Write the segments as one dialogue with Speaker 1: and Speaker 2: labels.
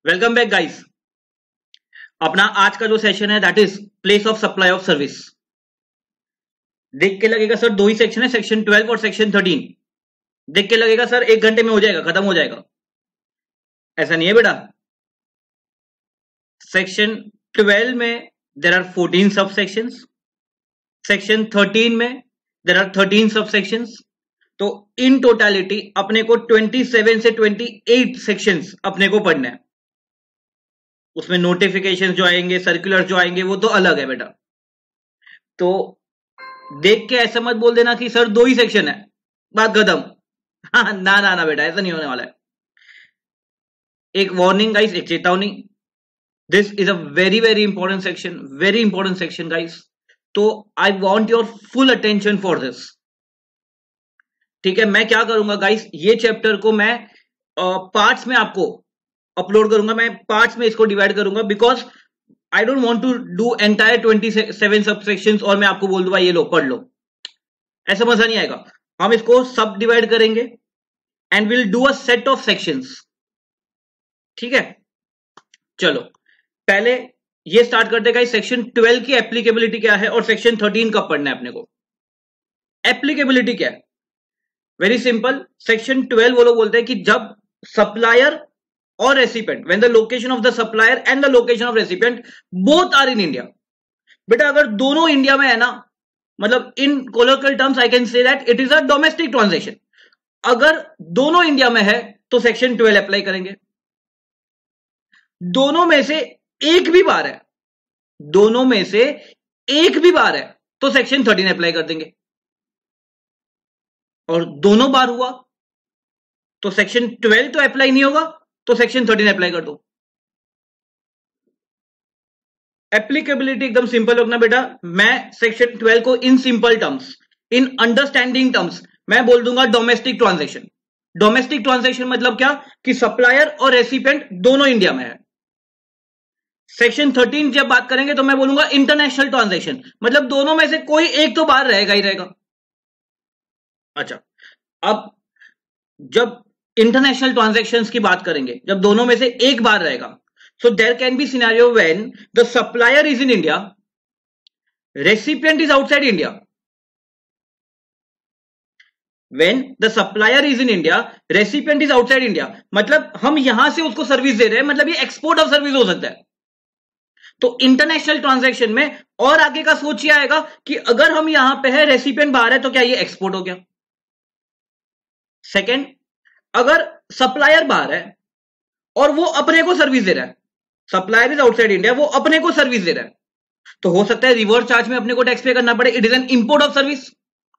Speaker 1: Welcome back guys. अपना आज का जो सेशन है that is place of supply of service. देख के लगेगा सर दो ही सेक्शन है, सेक्शन 12 और सेक्शन 13। देख के लगेगा सर 1 घंटे में हो जाएगा, खत्म हो जाएगा। ऐसा नहीं है बेटा। सेक्शन 12 में देर आर 14 सब सेक्शंस, सेक्शन 13 में देर आर 13 सब सेक्शंस। तो इन टोटालिटी अपने को 27 से 28 सेक्शंस अपने को पढ़ना है। उसमें नोटिफिकेशन जो आएंगे, सर्कुलर जो आएंगे, वो तो अलग है बेटा। तो देख के ऐसा मत बोल देना कि सर 2 ही सेक्शन है, बात खत्म। हाँ, ना ना ना बेटा, ऐसा नहीं होने वाला है। एक वार्निंग गाइस, एक चेतावनी। This is a very very important section, very important section guys. तो I want your full attention for this. ठीक है, मैं क्या करूंगा गाइस, ये चैप्टर को मैं पार्ट्स में आपको अपलोड करूंगा। मैं पार्ट्स में इसको डिवाइड करूंगा because I don't want to do entire 27 subsections और मैं आपको बोल दूंगा ये लो पढ़ लो, ऐसा मजा नहीं आएगा। हम इसको सब डिवाइड करेंगे and will do a set of sections. ठीक है, चलो पहले ये स्टार्ट करते हैं। सेक्शन 12 की एप्लीकेबिलिटी क्या है और सेक्शन 13 कब पढ़ना है अपने को। एप्लीकेबिलिटी क्या है, वेरी सिंपल। सेक्शन 12 वो लोग बोलते हैं कि जब supplier or recipient, when the location of the supplier and the location of recipient both are in India। बेटा अगर दोनों इंडिया में है ना, मतलब इन colloquial terms I can say that it is a domestic transaction। अगर दोनों इंडिया में है तो सेक्शन 12 अप्लाई करेंगे। दोनों में से एक भी बार है, दोनों में से एक भी बार है तो सेक्शन 13 अप्लाई कर देंगे। और दोनों बार हुआ तो सेक्शन 12 तो अप्लाई नहीं होगा, तो सेक्शन 13 अप्लाई कर दो। एप्लीकेबिलिटी एकदम सिंपल रखना बेटा। मैं सेक्शन 12 को in simple terms, in understanding terms मैं बोल दूंगा डोमेस्टिक ट्रांजैक्शन। डोमेस्टिक ट्रांजैक्शन मतलब क्या कि सप्लायर और रेसिपिएंट दोनों इंडिया में है। सेक्शन 13 जब बात करेंगे तो मैं बोलूंगा इंटरनेशनल ट्रांजैक्शन, मतलब दोनों में से कोई एक तो बाहर रहेगा ही रहेगा। अच्छा, अब जब इंटरनेशनल ट्रांजैक्शंस की बात करेंगे, जब दोनों में से एक बार रहेगा, so there can be scenario when the supplier is in India, recipient is outside India. When the supplier is in India, recipient is outside India, मतलब हम यहां से उसको सर्विस दे रहे हैं, मतलब ये एक्सपोर्ट ऑफ सर्विस हो सकता है। तो इंटरनेशनल ट्रांजैक्शन में और आगे का सोच ये आएगा कि अगर हम यहां पे है, रेसिपिएंट बाहर है, तो क्या ये एक्सपोर्ट हो गया। सेकेंड, अगर सप्लायर बाहर है और वो अपने को सर्विस दे रहा है, सप्लायर इज आउटसाइड इंडिया, वो अपने को सर्विस दे रहा है, तो हो सकता है रिवर्स चार्ज में अपने को टैक्स पे करना पड़े। It is an import of service.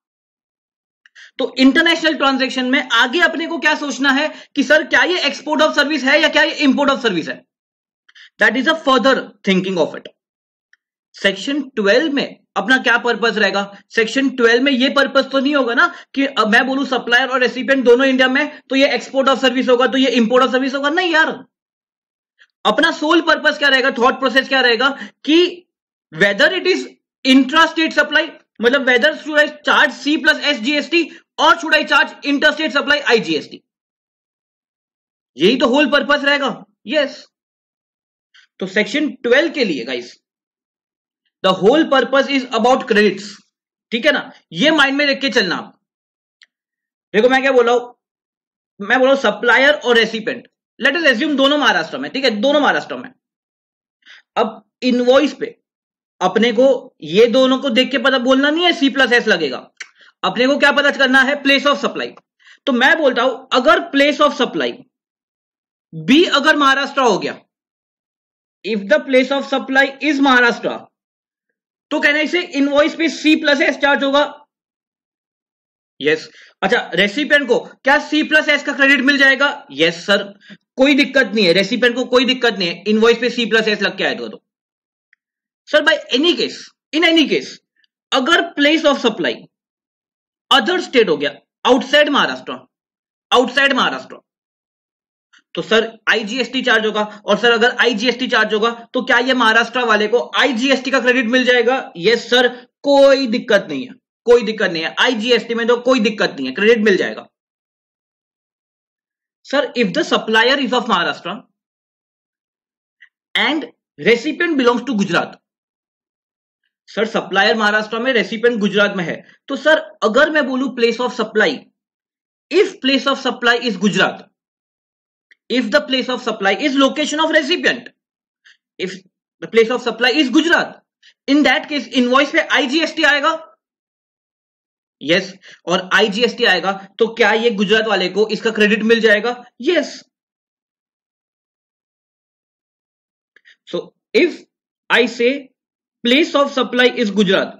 Speaker 1: तो इंटरनेशनल ट्रांजैक्शन में आगे अपने को क्या सोचना है कि सर क्या ये एक्सपोर्ट ऑफ सर्विस है या क्या ये इंपोर्ट ऑफ सर्विस है। That is a further thinking of it. Section 12 में अपना क्या पर्पस रहेगा, सेक्शन 12 में ये पर्पस तो नहीं होगा ना कि अब मैं बोलूं सप्लायर और रेसिपिएंट दोनों इंडिया में तो ये एक्सपोर्ट ऑफ सर्विस होगा, तो ये इंपोर्ट ऑफ सर्विस होगा। नहीं यार, अपना सोल पर्पस क्या रहेगा, थॉट प्रोसेस क्या रहेगा कि whether it is intra state supply, मतलब whether should I charge C plus S GST और should I charge inter state supply I GST. यही तो होल पर्पस रहेगा। यस, तो सेक्शन 12 के लिए guys the whole purpose is about credits. ठीक है ना, ये माइंड में रख के चलना आप। देखो मैं क्या बोल रहा हूं, मैं बोल रहा हूं सप्लायर और रेसिपिएंट, लेट अस एज्यूम दोनों महाराष्ट्र में। ठीक है, दोनों महाराष्ट्र में। अब इनवॉइस पे अपने को ये दोनों को देख के पता बोलना नहीं है सी प्लस एस लगेगा, अपने को क्या पता करना है, प्लेस ऑफ सप्लाई। तो मैं बोलता हूं अगर प्लेस ऑफ सप्लाई बी अगर महाराष्ट्र हो गया, if the place of supply is Maharashtra, तो कहना इसे इनवॉइस पे सी प्लस एस चार्ज होगा। यस। अच्छा, रेसिपिएंट को क्या सी प्लस एस का क्रेडिट मिल जाएगा। यस सर, कोई दिक्कत नहीं है, रेसिपिएंट को कोई दिक्कत नहीं है, इनवॉइस पे सी प्लस एस लग के आएगा। तो sir by any case, in any case अगर place of supply other state हो गया, आउटसाइड महाराष्ट्र, आउटसाइड महाराष्ट्र, तो सर आईजीएसटी चार्ज होगा। और सर अगर आईजीएसटी चार्ज होगा तो क्या ये महाराष्ट्र वाले को आईजीएसटी का क्रेडिट मिल जाएगा। यस सर, कोई दिक्कत नहीं है, कोई दिक्कत नहीं है, आईजीएसटी में तो कोई दिक्कत नहीं है, क्रेडिट मिल जाएगा। Sir if the supplier is of Maharashtra and recipient belongs to Gujarat. Sir supplier Maharashtra में, रेसिपिएंट गुजरात में है, तो सर अगर मैं बोलूं place of supply, if place of supply is Gujarat, if the place of supply is location of recipient, if the place of supply is Gujarat, in that case invoice पे IGST आएगा, yes, और IGST आएगा तो क्या ये गुजरात वाले को इसका क्रेडिट मिल जाएगा? yes. So if I say place of supply is Gujarat,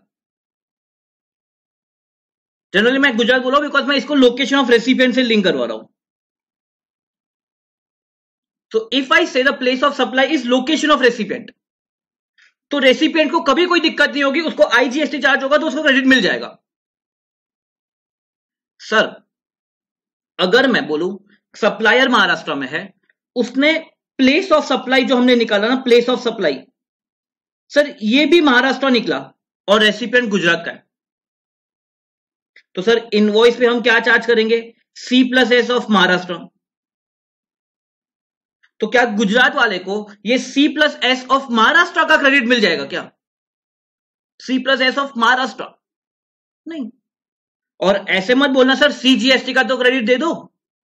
Speaker 1: generally मैं गुजरात बोल रहा हूं बिकॉज मैं इसको लोकेशन ऑफ रेसिपिएंट से लिंक करवा रहा हूं। So if I say the place of supply is location of recipient, तो रेसिपिएंट को कभी कोई दिक्कत नहीं होगी, उसको IGST चार्ज होगा तो उसको क्रेडिट मिल जाएगा। सर अगर मैं बोलूं सप्लायर महाराष्ट्र में है, उसने प्लेस ऑफ सप्लाई जो हमने निकाला ना, प्लेस ऑफ सप्लाई, सर ये भी महाराष्ट्र निकला और रेसिपिएंट गुजरात का है, तो सर इनवॉइस पे हम क्या चार्ज करेंगे? C+S of Maharashtra. तो क्या गुजरात वाले को ये C+S ऑफ महाराष्ट्र का क्रेडिट मिल जाएगा क्या? C+S ऑफ महाराष्ट्र नहीं। और ऐसे मत बोलना सर CGST का तो क्रेडिट दे दो,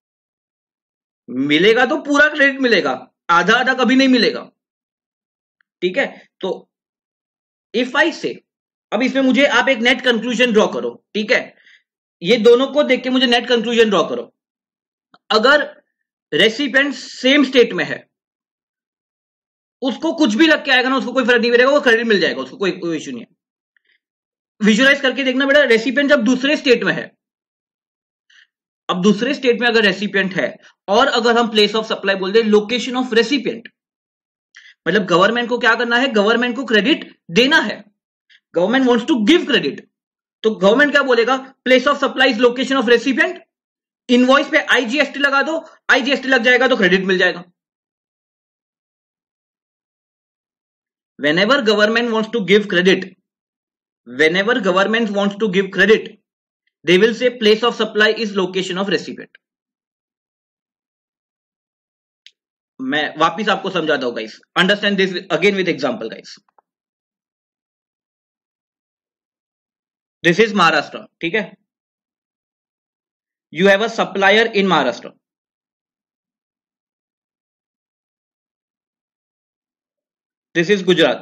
Speaker 1: मिलेगा तो पूरा क्रेडिट मिलेगा, आधा आधा कभी नहीं मिलेगा, ठीक है। तो इफ आई से, अब इसमें मुझे आप एक नेट कंक्लूजन ड्रॉ करो, ठीक है, ये दोनों को देख के मुझे नेट कंक्लूजन ड्रॉ करो। अगर रेसिपिएंट सेम स्टेट में है, उसको कुछ भी लग के आएगा ना, उसको कोई फर्क नहीं पड़ेगा, वो क्रेडिट मिल जाएगा, उसको कोई इश्यू नहीं है। विजुअलाइज करके देखना बेटा, रेसिपिएंट जब दूसरे स्टेट में है, अब दूसरे स्टेट में अगर रेसिपिएंट है और अगर हम प्लेस ऑफ सप्लाई बोल दे लोकेशन ऑफ रेसिपिएंट, मतलब गवर्नमेंट को क्या करना है? गवर्नमेंट को क्रेडिट देना है, government wants to give credit, तो गवर्नमेंट क्या बोलेगा? Place of supply is location of recipient, invoice पे IGST लगा दो, IGST लग जाएगा तो क्रेडिट मिल जाएगा। Whenever government wants to give credit, whenever government wants to give credit, they will say place of supply is location of recipient. मैं वापिस आपको समझाता हूं guys, understand this again with example guys. This is Maharashtra, ठीक है, you have a supplier in Maharashtra, this is Gujarat।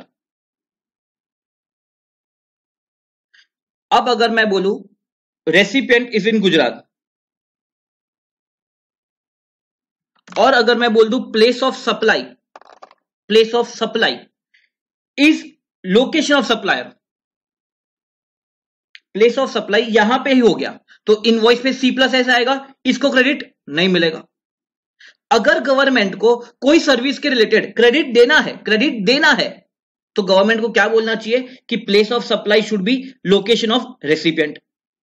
Speaker 1: अब अगर मैं बोलूं रेसिपिएंट इज इन गुजरात, और अगर मैं बोल दूं place of supply, place of supply is location of supplier, place of supply यहां पे ही हो गया, तो इनवॉइस पे C+S आएगा, इसको क्रेडिट नहीं मिलेगा। अगर गवर्नमेंट को कोई सर्विस के रिलेटेड क्रेडिट देना है, क्रेडिट देना है, तो गवर्नमेंट को क्या बोलना चाहिए कि place of supply should be location of recipient.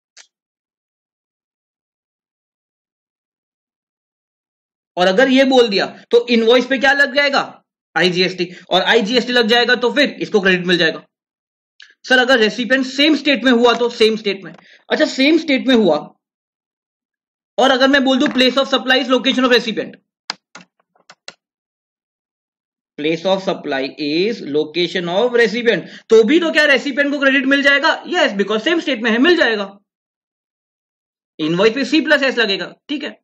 Speaker 1: और अगर ये बोल दिया तो इनवॉइस पे क्या लग जाएगा? IGST, और IGST लग जाएगा तो फिर इसको क्रेडिट मिल जाएगा। सर अगर रेसिपिएंट सेम स्टेट में हुआ तो सेम स्टेट में, अच्छा सेम स्टेट में हुआ और अगर मैं बोल दूं place of supply is location of recipient, place of supply is location of recipient, तो भी तो क्या रेसिपिएंट को क्रेडिट मिल जाएगा? यस, बिकॉज सेम स्टेट में है, मिल जाएगा। इनवॉइस पे C+S लगेगा, ठीक है।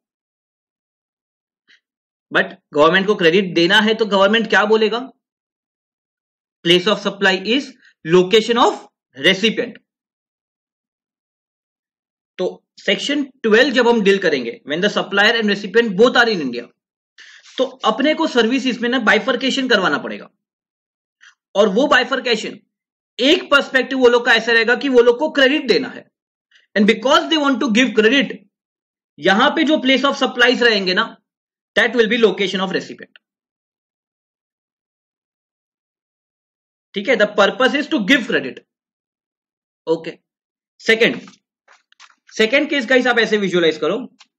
Speaker 1: बट गवर्नमेंट को क्रेडिट देना है तो गवर्नमेंट क्या बोलेगा? Place of supply is location of recipient. तो सेक्शन 12 जब हम डील करेंगे, when the supplier and recipient both are in India, तो अपने को सर्विसेज में ना बाइफरकेशन करवाना पड़ेगा। और वो बाइफरकेशन एक पर्सपेक्टिव वो लोग का ऐसा रहेगा कि वो लोग को क्रेडिट देना है, and because they want to give credit, यहां पे जो प्लेस ऑफ सप्लाईज रहेंगे ना, that will be location of recipient, ठीक है। The purpose is to give credit, okay. Second case guys आप ऐसे विजुअलाइज करो,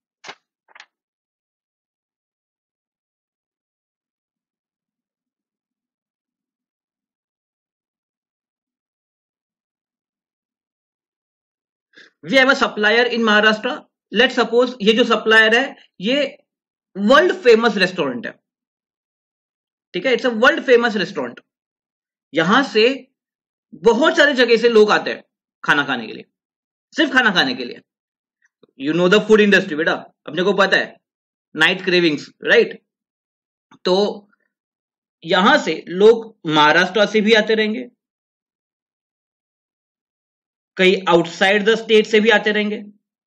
Speaker 1: we have a supplier in Maharashtra. Let suppose ये जो सप्लायर है ये वर्ल्ड फेमस रेस्टोरेंट है, ठीक है, it's a world famous restaurant. यहां से बहुत सारे जगह से लोग आते हैं खाना खाने के लिए, सिर्फ खाना खाने के लिए। You know the food industry बेटा, अपने को पता है, नाइट क्रेविंग्स, राइट। तो यहां से लोग महाराष्ट्र से भी आते रहेंगे, कई आउटसाइड द स्टेट से भी आते रहेंगे,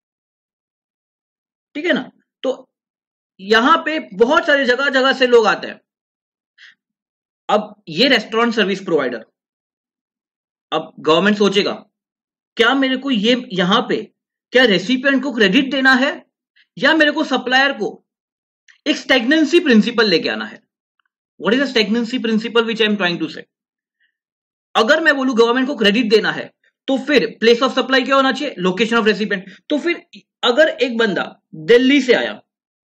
Speaker 1: ठीक है ना। तो यहां पे बहुत सारी जगह जगह से लोग आते हैं। अब ये रेस्टोरेंट सर्विस प्रोवाइडर, अब गवर्नमेंट सोचेगा क्या मेरे को ये यहां पे क्या रेसिपिएंट को क्रेडिट देना है या मेरे को सप्लायर को एक स्टैग्नेंसी प्रिंसिपल लेके आना है। What is the stagnancy principle which I am trying to say. अगर मैं बोलूं गवर्नमेंट को क्रेडिट देना है तो फिर प्लेस ऑफ सप्लाई क्या होना चाहिए, लोकेशन ऑफ रेसिपिएंट। तो फिर अगर एक बंदा दिल्ली से आया,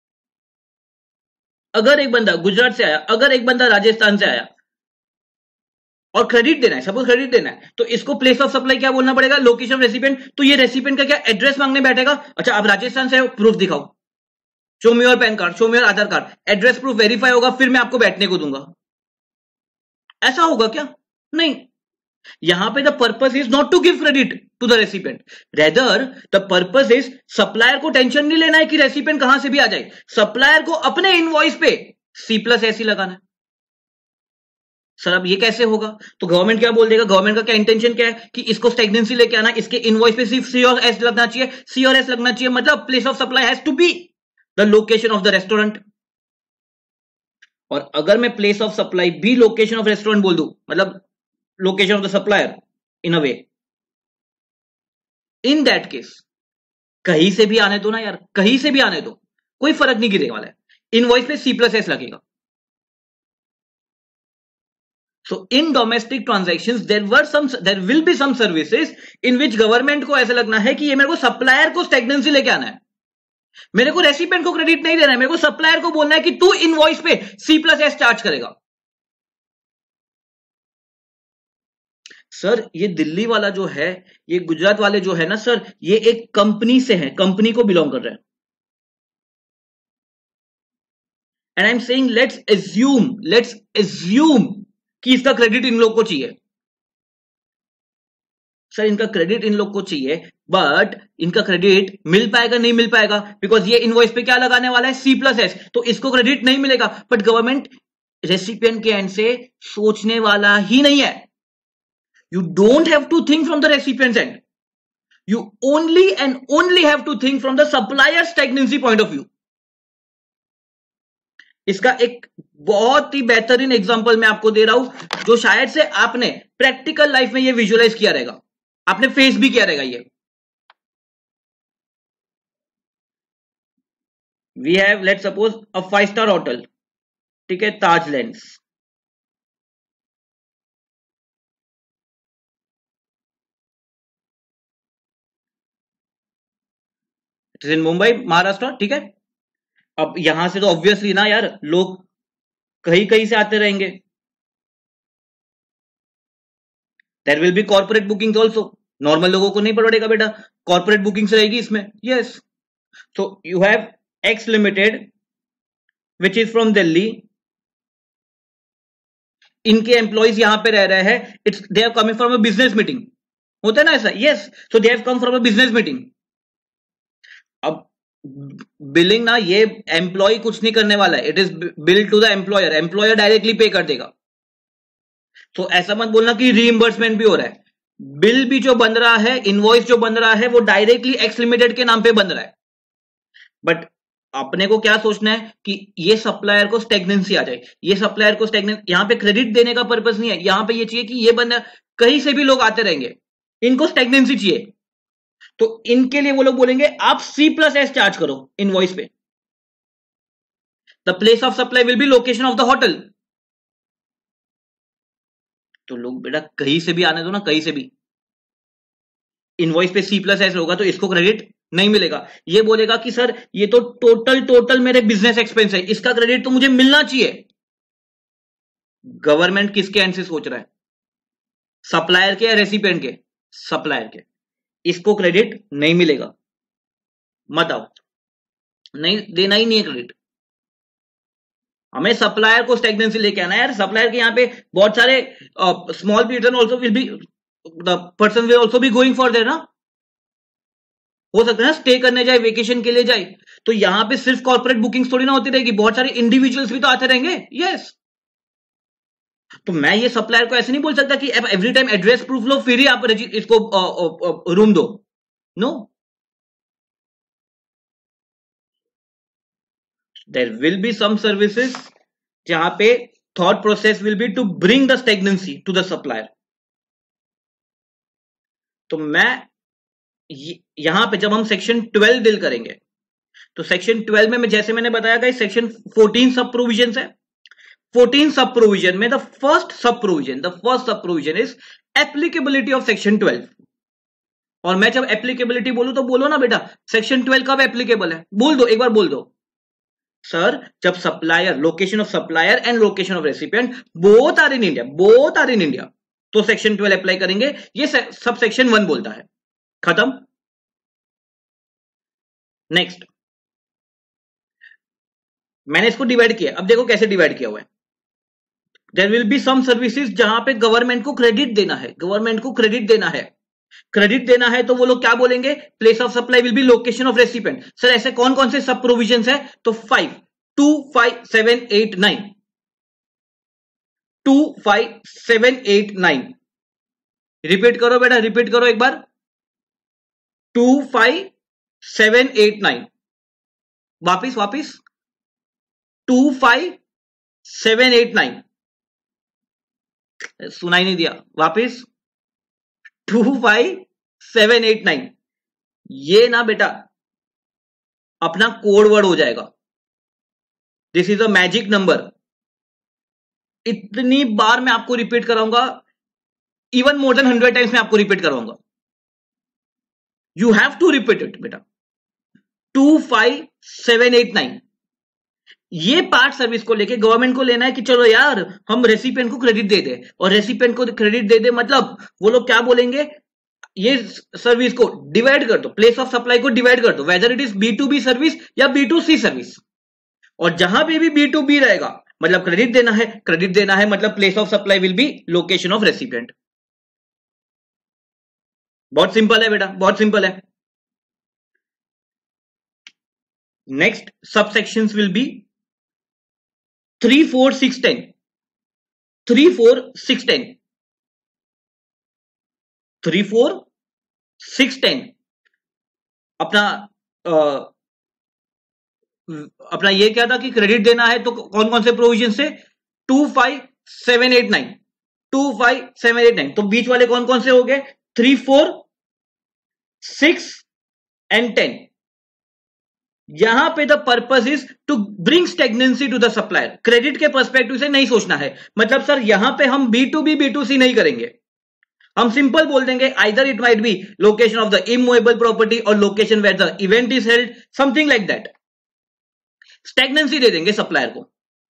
Speaker 1: अगर एक बंदा गुजरात से आया, अगर एक बंदा राजस्थान से आया और क्रेडिट देना है, सपोज क्रेडिट देना है, तो इसको प्लेस ऑफ सप्लाई क्या बोलना पड़ेगा, लोकेशन ऑफ रेसिपिएंट। तो ये रेसिपिएंट का क्या एड्रेस मांगने बैठेगा, अच्छा आप राजस्थान से प्रूफ दिखाओ, show me your PAN card, show me your Aadhaar card, address proof verify होगा, फिर मैं आपको बैठने को दूंगा। ऐसा होगा क्या, नहीं। यहां पे the purpose is not to give credit to the recipient, rather the purpose is supplier को टेंशन नहीं लेना है कि रेसिपिएंट कहां से भी आ जाए, सप्लायर को अपने इनवॉइस पे C+S ही लगाना है। सर अब ये कैसे होगा, तो गवर्नमेंट क्या बोल देगा, गवर्नमेंट का क्या इंटेंशन क्या है कि इसको स्टैग्नेंसी लेके आना, इसके इनवॉइस पे सिर्फ C और S लगना चाहिए, C और S लगना चाहिए, मतलब place of supply has to be the location of the restaurant. और अगर मैं प्लेस ऑफ सप्लाई भी लोकेशन ऑफ रेस्टोरेंट बोल दूं, मतलब location of the supplier in a way, in that case कहीं से भी आने दो ना यार, कहीं से भी आने दो, कोई फर्क नहीं गिरने वाला है, इनवॉइस पे C+S लगेगा। So in domestic transactions there will be some services in which government को ऐसा लगना है कि ये मेरे को सप्लायर को स्टैग्नेंसी लेके आना है, मेरे को रेसिपिएंट को क्रेडिट नहीं देना है, मेरे को सप्लायर को बोलना है कि तू इनवॉइस पे C+S चार्ज करेगा। सर ये दिल्ली वाला जो है, ये गुजरात वाले जो है ना सर, ये एक कंपनी से है, कंपनी को बिलोंग कर रहे हैं। And I am saying let's assume कि इसका क्रेडिट इन लोग को चाहिए। सर इनका क्रेडिट इन लोग को चाहिए, बट इनका क्रेडिट मिल पाएगा नहीं मिल पाएगा, बिकॉज ये इनवॉइस पे क्या लगाने वाला है, C+S, तो इसको क्रेडिट नहीं मिलेगा। बट गवर्नमेंट रेसिपिएंट के एंड से सोचने वाला ही नहीं है। You don't have to think from the recipient's end, you only and only have to think from the supplier stagnancy point of view. इसका एक बहुत ही बेहतरीन एग्जांपल मैं आपको दे रहा हूं, जो शायद से आपने प्रैक्टिकल लाइफ में ये विजुअलाइज किया रहेगा, आपने फेस भी किया रहेगा। ये we have let's suppose a five star hotel, ठीक है, Taj lands. It is in Mumbai Maharashtra, ठीक है। अब यहां से तो ऑब्वियसली ना यार लोग कहीं कहीं से आते रहेंगे, there will be corporate booking also, normal लोगों को नहीं पड़ेगा बेटा, कॉर्पोरेट बुकिंग्स रहेगी इसमें, yes. So you have X limited which is from Delhi, इनके एम्प्लॉइज यहां पे रह रहे हैं, it's they have coming from a business meeting, होता है ना ऐसा, yes. So they have come from a business meeting. अब बिलिंग ना ये एम्प्लॉय कुछ नहीं करने वाला है, it is bill to the employer, employer directly pay कर देगा। तो ऐसा मत बोलना कि रीइंबर्समेंट भी हो रहा है, बिल भी जो बन रहा है, इनवॉइस जो बन रहा है, वो डायरेक्टली एक्स लिमिटेड के नाम पे बन रहा है। बट अपने को क्या सोचना है कि ये सप्लायर को स्टैग्नेंसी आ जाए, ये सप्लायर को स्टैग्नेंसी, यहां पे क्रेडिट देने का पर्पस नहीं है, यहां पे ये चाहिए कि ये बंदा कहीं से भी लोग आते रहेंगे, इनको स्टैग्नेंसी चाहिए। तो इनके लिए वो लोग बोलेंगे आप C+S चार्ज करो इनवॉइस पे, the place of supply will be location of the hotel. तो लोग बेटा कहीं से भी आने दो ना, कहीं से भी, इनवॉइस पे C+S होगा तो इसको क्रेडिट नहीं मिलेगा। ये बोलेगा कि सर ये तो टोटल मेरे बिजनेस एक्सपेंस है, इसका क्रेडिट तो मुझे मिलना चाहिए। गवर्नमेंट किसके एंड से सोच रहा है, सप्लायर के या रेसिपिएंट के, सप्लायर के, इसको क्रेडिट नहीं मिलेगा, मत आओ, नहीं देना ही नहीं है क्रेडिट। हमें सप्लायर को स्टेगनेंसी लेके आना है यार। सप्लायर के यहाँ पे बहुत सारे small Peter also will be, the person will also be going for there ना। हो सकता है ना स्टे करने जाए, वेकेशन के लिए जाए, तो यहाँ पे सिर्फ कॉर्पोरेट बुकिंग थोड़ी ना होती रहेगी, बहुत सारे इंडिविजुअल्स भी तो आते रहेंगे। यस, तो मैं ये सप्लायर को ऐसे नहीं बोल सकता कि एवरी टाइम एड्रेस प्रूफ लो फिर ही आप इसको रूम दो। No, there will be some services जहां पे thought process will be to bring the stagnancy to the supplier. तो मैं यहां पे जब हम सेक्शन 12 डील करेंगे, तो सेक्शन 12 में जैसे मैंने बताया था, सेक्शन 14 सब प्रोविजन है। 14 सब प्रोविजन में the first sub provision is applicability of section 12। और मैं जब एप्लीकेबिलिटी बोलूं तो बोलो ना बेटा, सेक्शन 12 कब एप्लीकेबल है, बोल दो, एक बार बोल दो। सर, जब supplier, location of supplier and location of recipient both are in India, तो सेक्शन 12 अप्लाई करेंगे। ये सब सेक्शन 1 बोलता है। खत्म। नेक्स्ट, मैंने इसको डिवाइड किया। अब देखो कैसे डिवाइड किया हुआ है। There will be some services जहां पे गवर्नमेंट को क्रेडिट देना है, क्रेडिट देना है तो वो लोग क्या बोलेंगे, place of supply will be location of recipient. Sir ऐसे कौन कौन से सब प्रोविजंस है, तो 5, 2, 5, 7, 8, 9, 2, 5, 7, 8, 9। रिपीट करो बेटा, रिपीट करो एक बार, 2, 5, 7, 8, 9। वापिस 2, 5, 7, 8, 9। सुनाई नहीं दिया, वापिस 2, 5, 7, 8, 9। ये ना बेटा अपना कोड वर्ड हो जाएगा। This is a magic number. इतनी बार मैं आपको रिपीट कराऊंगा, इवन मोर देन 100 टाइम्स मैं आपको रिपीट करवाऊंगा। You have to repeat it बेटा। 2, 5, 7, 8, 9। ये पार्ट सर्विस को लेके गवर्नमेंट को लेना है कि चलो यार हम रेसिपिएंट को क्रेडिट दे दे, और रेसिपिएंट को क्रेडिट दे दे मतलब वो लोग क्या बोलेंगे, ये सर्विस को डिवाइड कर दो, प्लेस ऑफ सप्लाई को डिवाइड कर दो, weather it is B2B service या B2C सर्विस। और जहां पे भी B2B रहेगा मतलब क्रेडिट देना है मतलब place of supply will be location of recipient. बहुत सिंपल है बेटा, बहुत सिंपल है। Next subsections will be 3, 4, 6, 10। 3, 4, 6, 10। 3, 4, 6, 10 अपना ये क्या था कि क्रेडिट देना है, तो कौन कौन से प्रोविजन से, 2, 5, 7, 8, 9, 2, 5, 7, 8, 9। तो बीच वाले कौन कौन से हो गए, 3, 4, 6 एंड 10। यहां पे the purpose is to bring stagnancy to the supplier. Credit के पर्सपेक्टिव से नहीं सोचना है, मतलब सर यहां पे हम B2B B2C नहीं करेंगे, हम सिंपल बोल देंगे either it might be location of the immovable property और location where the event is held, something like that. Stagnancy दे देंगे सप्लायर को।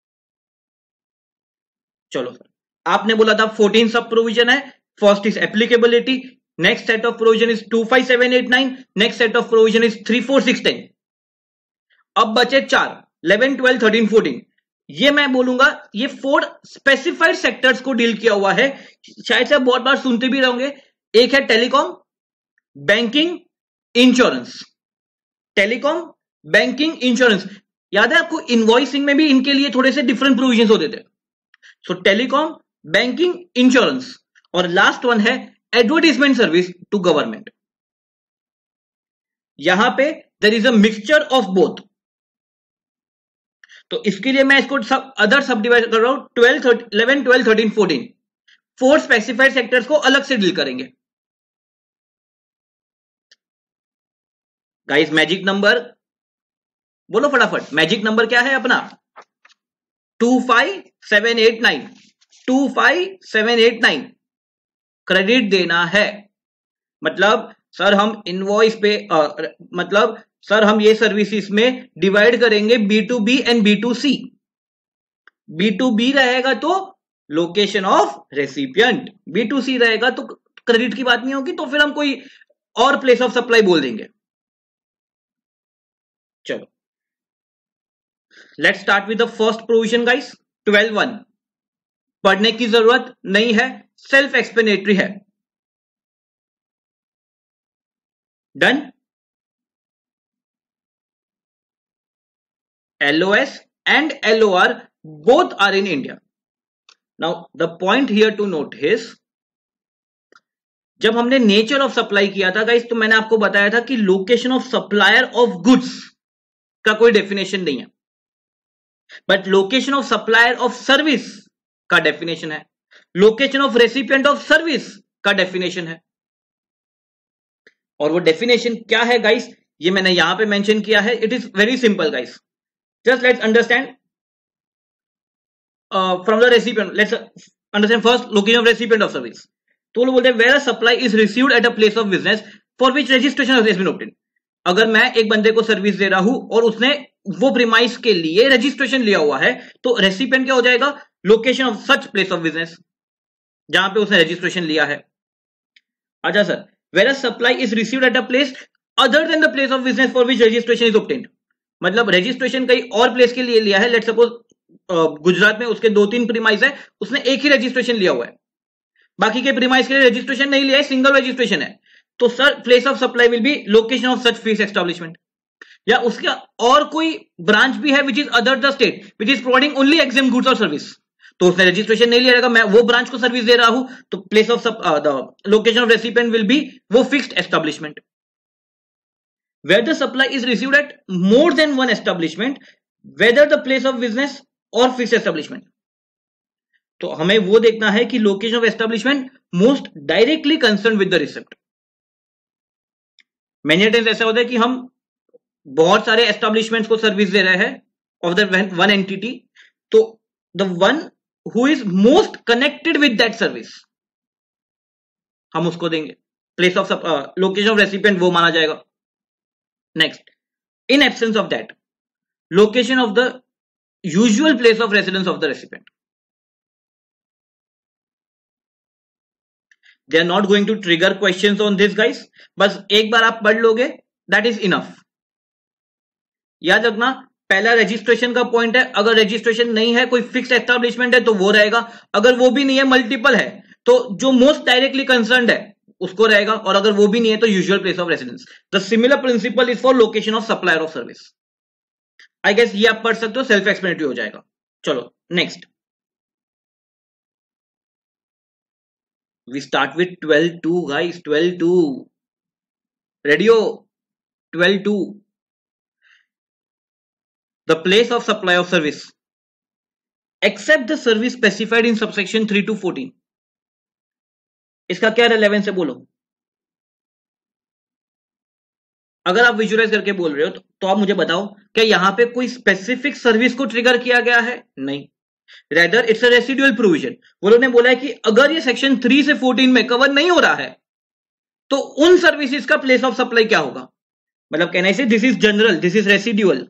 Speaker 1: चलो सर, आपने बोला था 14 सब प्रोविजन है। First is applicability, next set of provision is 2, 5, 7, 8, 9, next set of provision is 3, 4, 6, 10। अब बचे 4, 11, 12, 13, 14। ये मैं बोलूंगा ये 4 स्पेसिफाइड सेक्टर्स को डील किया हुआ है, शायद से आप बहुत बार सुनते भी रहोगे। एक है telecom, banking, insurance. Telecom, banking, insurance. याद है आपको इनवॉइसिंग में भी इनके लिए थोड़े से डिफरेंट प्रोविजंस होते थे। So telecom, banking, insurance. और लास्ट वन है एडवर्टाइजमेंट सर्विस टू गवर्नमेंट। यहां पे there is a mixture of both, तो इसके लिए मैं इसको अदर सब डिवाइड कर रहा हूं। 11, 12, 13, 14 4 स्पेसिफाइड सेक्टर्स को अलग से डील करेंगे। गाइस मैजिक नंबर बोलो फटाफट, मैजिक नंबर क्या है अपना, 2, 5, 7, 8, 9। 2, 5, 7, 8, 9। क्रेडिट देना है मतलब सर हम इनवॉइस पे मतलब सर हम ये सर्विसेज में डिवाइड करेंगे B2B एंड B2C। B2B रहेगा तो लोकेशन ऑफ रेसिपिएंट, B2C रहेगा तो क्रेडिट की बात नहीं होगी, तो फिर हम कोई और प्लेस ऑफ सप्लाई बोल देंगे। चलो let's start with the first provision guys, 12(1). पढ़ने की जरूरत नहीं है, सेल्फ एक्सप्लेनेटरी है। Done. LOS and LOR both are in India. Now the point here to note is, जब हमने नेचर ऑफ सप्लाई किया था गाइस, तो मैंने आपको बताया था कि location of supplier of goods का कोई डेफिनेशन नहीं है, but location of supplier of service का डेफिनेशन है, location of recipient of service का डेफिनेशन है। और वो डेफिनेशन क्या है गाइस, ये मैंने यहां पे मेंशन किया है। It is very simple guys, just let's understand from the recipient. Let's understand first location of recipient of service. तो वो बोलते हैं where a supply is received at a place of business for which registration has been obtained. अगर मैं एक बंदे को service दे रहा हूं और उसने वो प्रीमाइस के लिए रजिस्ट्रेशन लिया हुआ है, तो रेसिपिएंट क्या हो जाएगा, location of such place of business जहां पे उसने रजिस्ट्रेशन लिया है। अच्छा sir, where a supply is received at a place other than the place of business for which registration is obtained. मतलब रजिस्ट्रेशन कहीं और प्लेस के लिए लिया है, लेट्स सपोज गुजरात में उसके 2-3 प्रीमाइस है, उसने एक ही रजिस्ट्रेशन लिया हुआ है, बाकी के प्रीमाइस के लिए रजिस्ट्रेशन नहीं लिया है, सिंगल रजिस्ट्रेशन है, तो sir place of supply will be location of such fixed establishment. या उसका और कोई ब्रांच भी है which is other the state which is providing only exam goods और सर्विस, तो उसने रजिस्ट्रेशन नहीं लिया रहेगा, मैं वो ब्रांच को सर्विस दे रहा हूं, तो place of the location of recipient will be वो fixed establishment. Where the supply is received at more than one establishment, whether the place of business or fixed establishment. तो हमें वो देखना है कि location of establishment most directly concern with the receipt. Many times ऐसा होता है कि हम बहुत सारे एस्टेब्लिशमेंट्स को सर्विस दे रहे हैं ऑफ द वन एंटिटी, तो the one who is most connected with that service हम उसको देंगे, place of location of recipient वो माना जाएगा। Next, in absence of that, location of the usual place of residence of the recipient. They are not going to trigger questions on this guys, बस एक बार आप पढ़ लोगे, that is enough. याद रखना, पहला रजिस्ट्रेशन का पॉइंट है, अगर रजिस्ट्रेशन नहीं है, कोई फिक्स्ड एस्टैब्लिशमेंट है तो वो रहेगा, अगर वो भी नहीं है, मल्टीपल है, तो जो मोस्ट डायरेक्टली कंसर्न्ड है उसको रहेगा, और अगर वो भी नहीं है तो usual place of residence. The similar principle is for location of supplier of service. I guess ये आप पढ़ सकते हो, सेल्फ एक्सप्लेनेटरी हो जाएगा। चलो next, we start with 12(2) guys, 12(2) ready हो? 12(2), the place of supply of service except the service specified in subsection 3 to 14। इसका क्या रेलेवेंस है बोलो? अगर आप विजुअलाइज करके बोल रहे हो तो आप मुझे बताओ, क्या यहां पे कोई स्पेसिफिक सर्विस को ट्रिगर किया गया है? नहीं, rather it's a residual provision. वो लोगों ने बोला है कि अगर ये सेक्शन 3 से 14 में कवर नहीं हो रहा है तो उन सर्विसेज का प्लेस ऑफ सप्लाई क्या होगा। मतलब कहना से this is general, this is residual.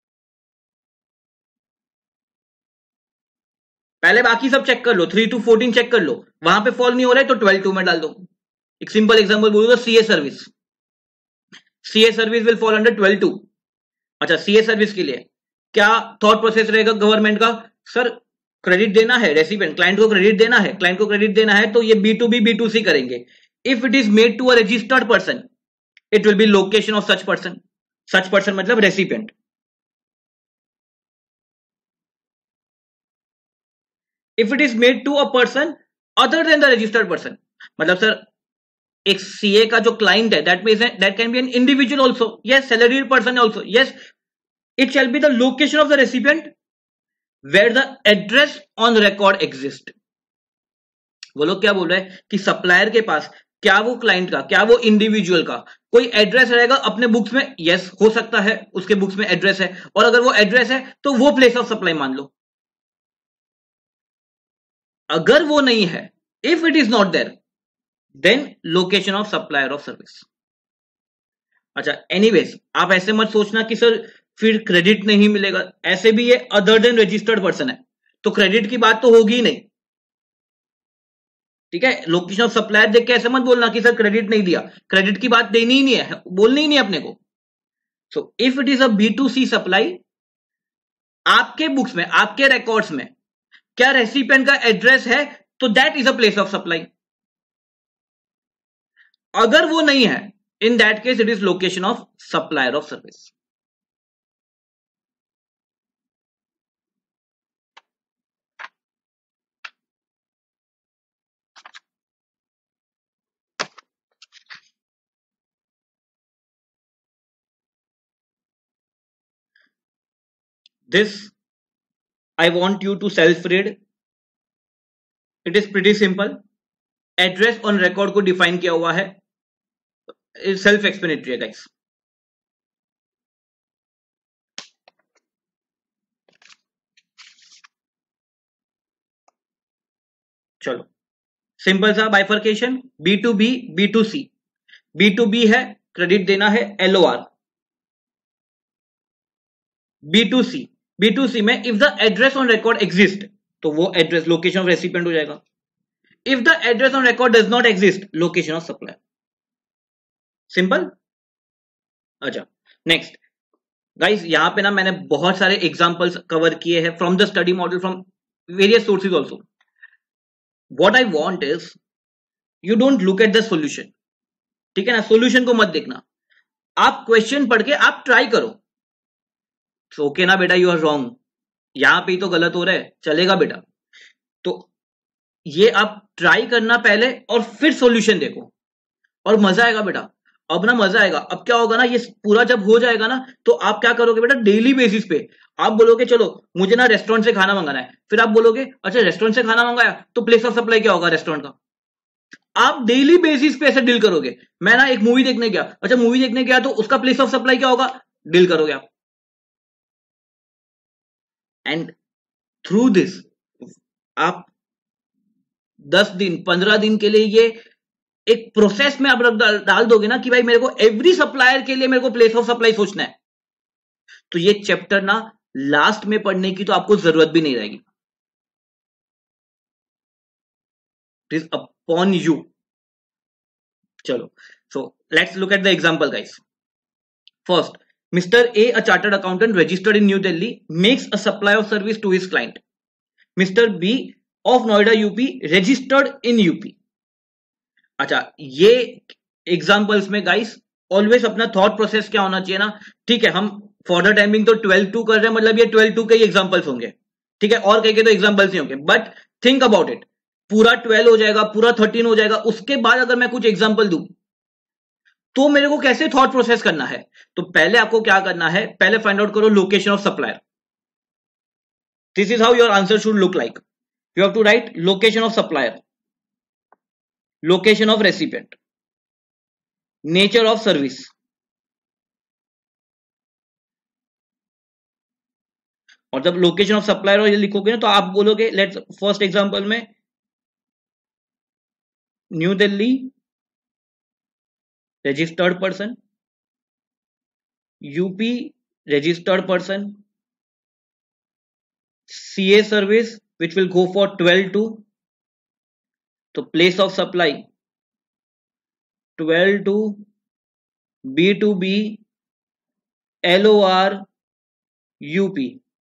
Speaker 1: पहले बाकी सब चेक कर लो, 3 to 14 चेक कर लो, वहां पे फॉल नहीं हो रहा है तो 12(2) में डाल दो। एक सिंपल एग्जांपल बोलूंगा, CA service, CA service will fall under 12(2). अच्छा, सीए सर्विस के लिए क्या थॉट प्रोसेस रहेगा गवर्नमेंट का? सर क्रेडिट देना है रेसिपिएंट, क्लाइंट को क्रेडिट देना है, क्लाइंट को क्रेडिट देना है, तो ये B2B B2C करेंगे। If it is made to a registered person, it will be location of such person. Such person मतलब recipient. If it is made to a person other than the registered person, मतलब sir एक CA का जो client है, that can be an individual also, yes, salaried person also, yes, it shall be the location of the recipient where the address on record exists। वो लोग क्या बोल रहे हैं कि सप्लायर के पास क्या वो क्लाइंट का, क्या वो इंडिविजुअल का कोई एड्रेस रहेगा अपने बुक्स में? यस, हो सकता है उसके बुक्स में एड्रेस है, और अगर वो एड्रेस है तो वो प्लेस ऑफ सप्लाई मान लो। अगर वो नहीं है, if it is not there, then location of supplier of service. अच्छा, एनीवेज आप ऐसे मत सोचना कि सर फिर क्रेडिट नहीं मिलेगा, ऐसे भी ये अदर देन रजिस्टर्ड पर्सन है तो क्रेडिट की बात तो होगी ही नहीं। ठीक है, लोकेशन ऑफ सप्लायर देख के ऐसे मत बोलना कि सर क्रेडिट नहीं दिया, क्रेडिट की बात देनी ही नहीं है, बोलनी ही नहीं अपने को। So if it is a B2C supply, आपके बुक्स में, आपके रिकॉर्ड्स में क्या रेसिपिएंट का एड्रेस है, तो that is a place of supply. अगर वो नहीं है, in that case it is location of supplier of service. This I want you to self read. It is pretty simple. Address on record को define किया हुआ है, self explanatory है guys. चलो सिंपल सा bifurcation, B to B, B to C. B to B है credit देना है LOR. B to C, B to C में if the address on record exist, तो वो एड्रेस लोकेशन ऑफ रेसिपिएंट हो जाएगा. If the address on record does not exist, location of supplier. Simple. अच्छा next guys, यहां पे ना मैंने बहुत सारे एग्जांपल्स कवर किए हैं from the study model, from various sources also. What I want is you don't look at the solution. ठीक है ना, सॉल्यूशन को मत देखना, आप क्वेश्चन पढ़ के आप ट्राई करो. ओके ना बेटा, यू आर रॉन्ग, यहां पे ही तो गलत हो रहा है, चलेगा बेटा. तो ये आप ट्राई करना पहले और फिर सॉल्यूशन देखो, और मजा आएगा बेटा. अब ना मजा आएगा. अब क्या होगा ना, ये पूरा जब हो जाएगा ना, तो आप क्या करोगे बेटा, डेली बेसिस पे आप बोलोगे चलो मुझे ना रेस्टोरेंट से खाना मंगाना है. फिर आप बोलोगे अच्छा रेस्टोरेंट से खाना मंगाया, तो प्लेस ऑफ सप्लाई क्या होगा रेस्टोरेंट का. आप डेली बेसिस पे ऐसे डील करोगे. मैं ना एक मूवी देखने गया, अच्छा मूवी देखने गया, तो उसका प्लेस ऑफ सप्लाई क्या होगा, डील करोगे आप. एंड थ्रू दिस आप 10 दिन 15 दिन के लिए ये एक प्रोसेस में आप डाल दोगे ना कि भाई मेरे को एवरी सप्लायर के लिए मेरे को प्लेस ऑफ सप्लाई सोचना है, तो ये चैप्टर ना लास्ट में पढ़ने की तो आपको जरूरत भी नहीं रहेगी. It is upon you. चलो so let's look at the example guys. First, Mr. A, a chartered accountant registered in New Delhi, makes a supply of service to his client. Mr. B of Noida UP registered in UP. अच्छा, ये examples में guys always अपना thought process क्या होना चाहिए ना. ठीक है, हम फॉर द टाइमिंग तो 12-2 कर रहे हैं, मतलब ये 12-2 के ही एग्जांपल्स होंगे. ठीक है, और कहीं के तो एग्जांपल्स ही होंगे, बट थिंक अबाउट इट. पूरा 12 हो जाएगा, पूरा 13 हो जाएगा, उसके बाद अगर मैं कुछ एग्जांपल दूं तो मेरे को कैसे थॉट प्रोसेस करना है. तो पहले आपको क्या करना है, पहले फाइंड आउट करो location of supplier. This is how your answer should look like. You have to write location of supplier, location of recipient, nature of service, और जब लोकेशन ऑफ सप्लायर और ये लिखोगे ना, तो आप बोलोगे लेट्स फर्स्ट एग्जांपल में new Delhi registered person, UP registered person, CA service which will go for 12-2. तो place of supply 12-2, B2B, LOR, UP.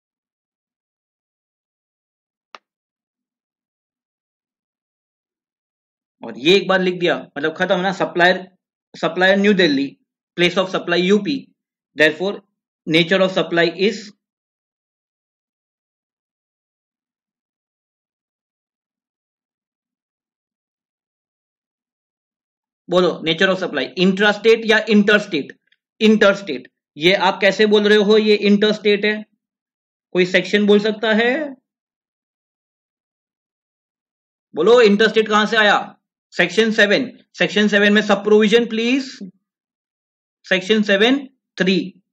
Speaker 1: और ये एक बार लिख दिया मतलब खत्म ना. Supplier new Delhi, place of supply UP, therefore nature of supply is बोलो नेचर ऑफ सप्लाई इंट्रास्टेट या इंटरस्टेट. इंटरस्टेट. ये आप कैसे बोल रहे हो, ये इंटरस्टेट है, कोई सेक्शन बोल सकता है, बोलो इंटरस्टेट कहां से आया. सेक्शन 7. सेक्शन 7 में सब प्रोविजन प्लीज. सेक्शन 7(3).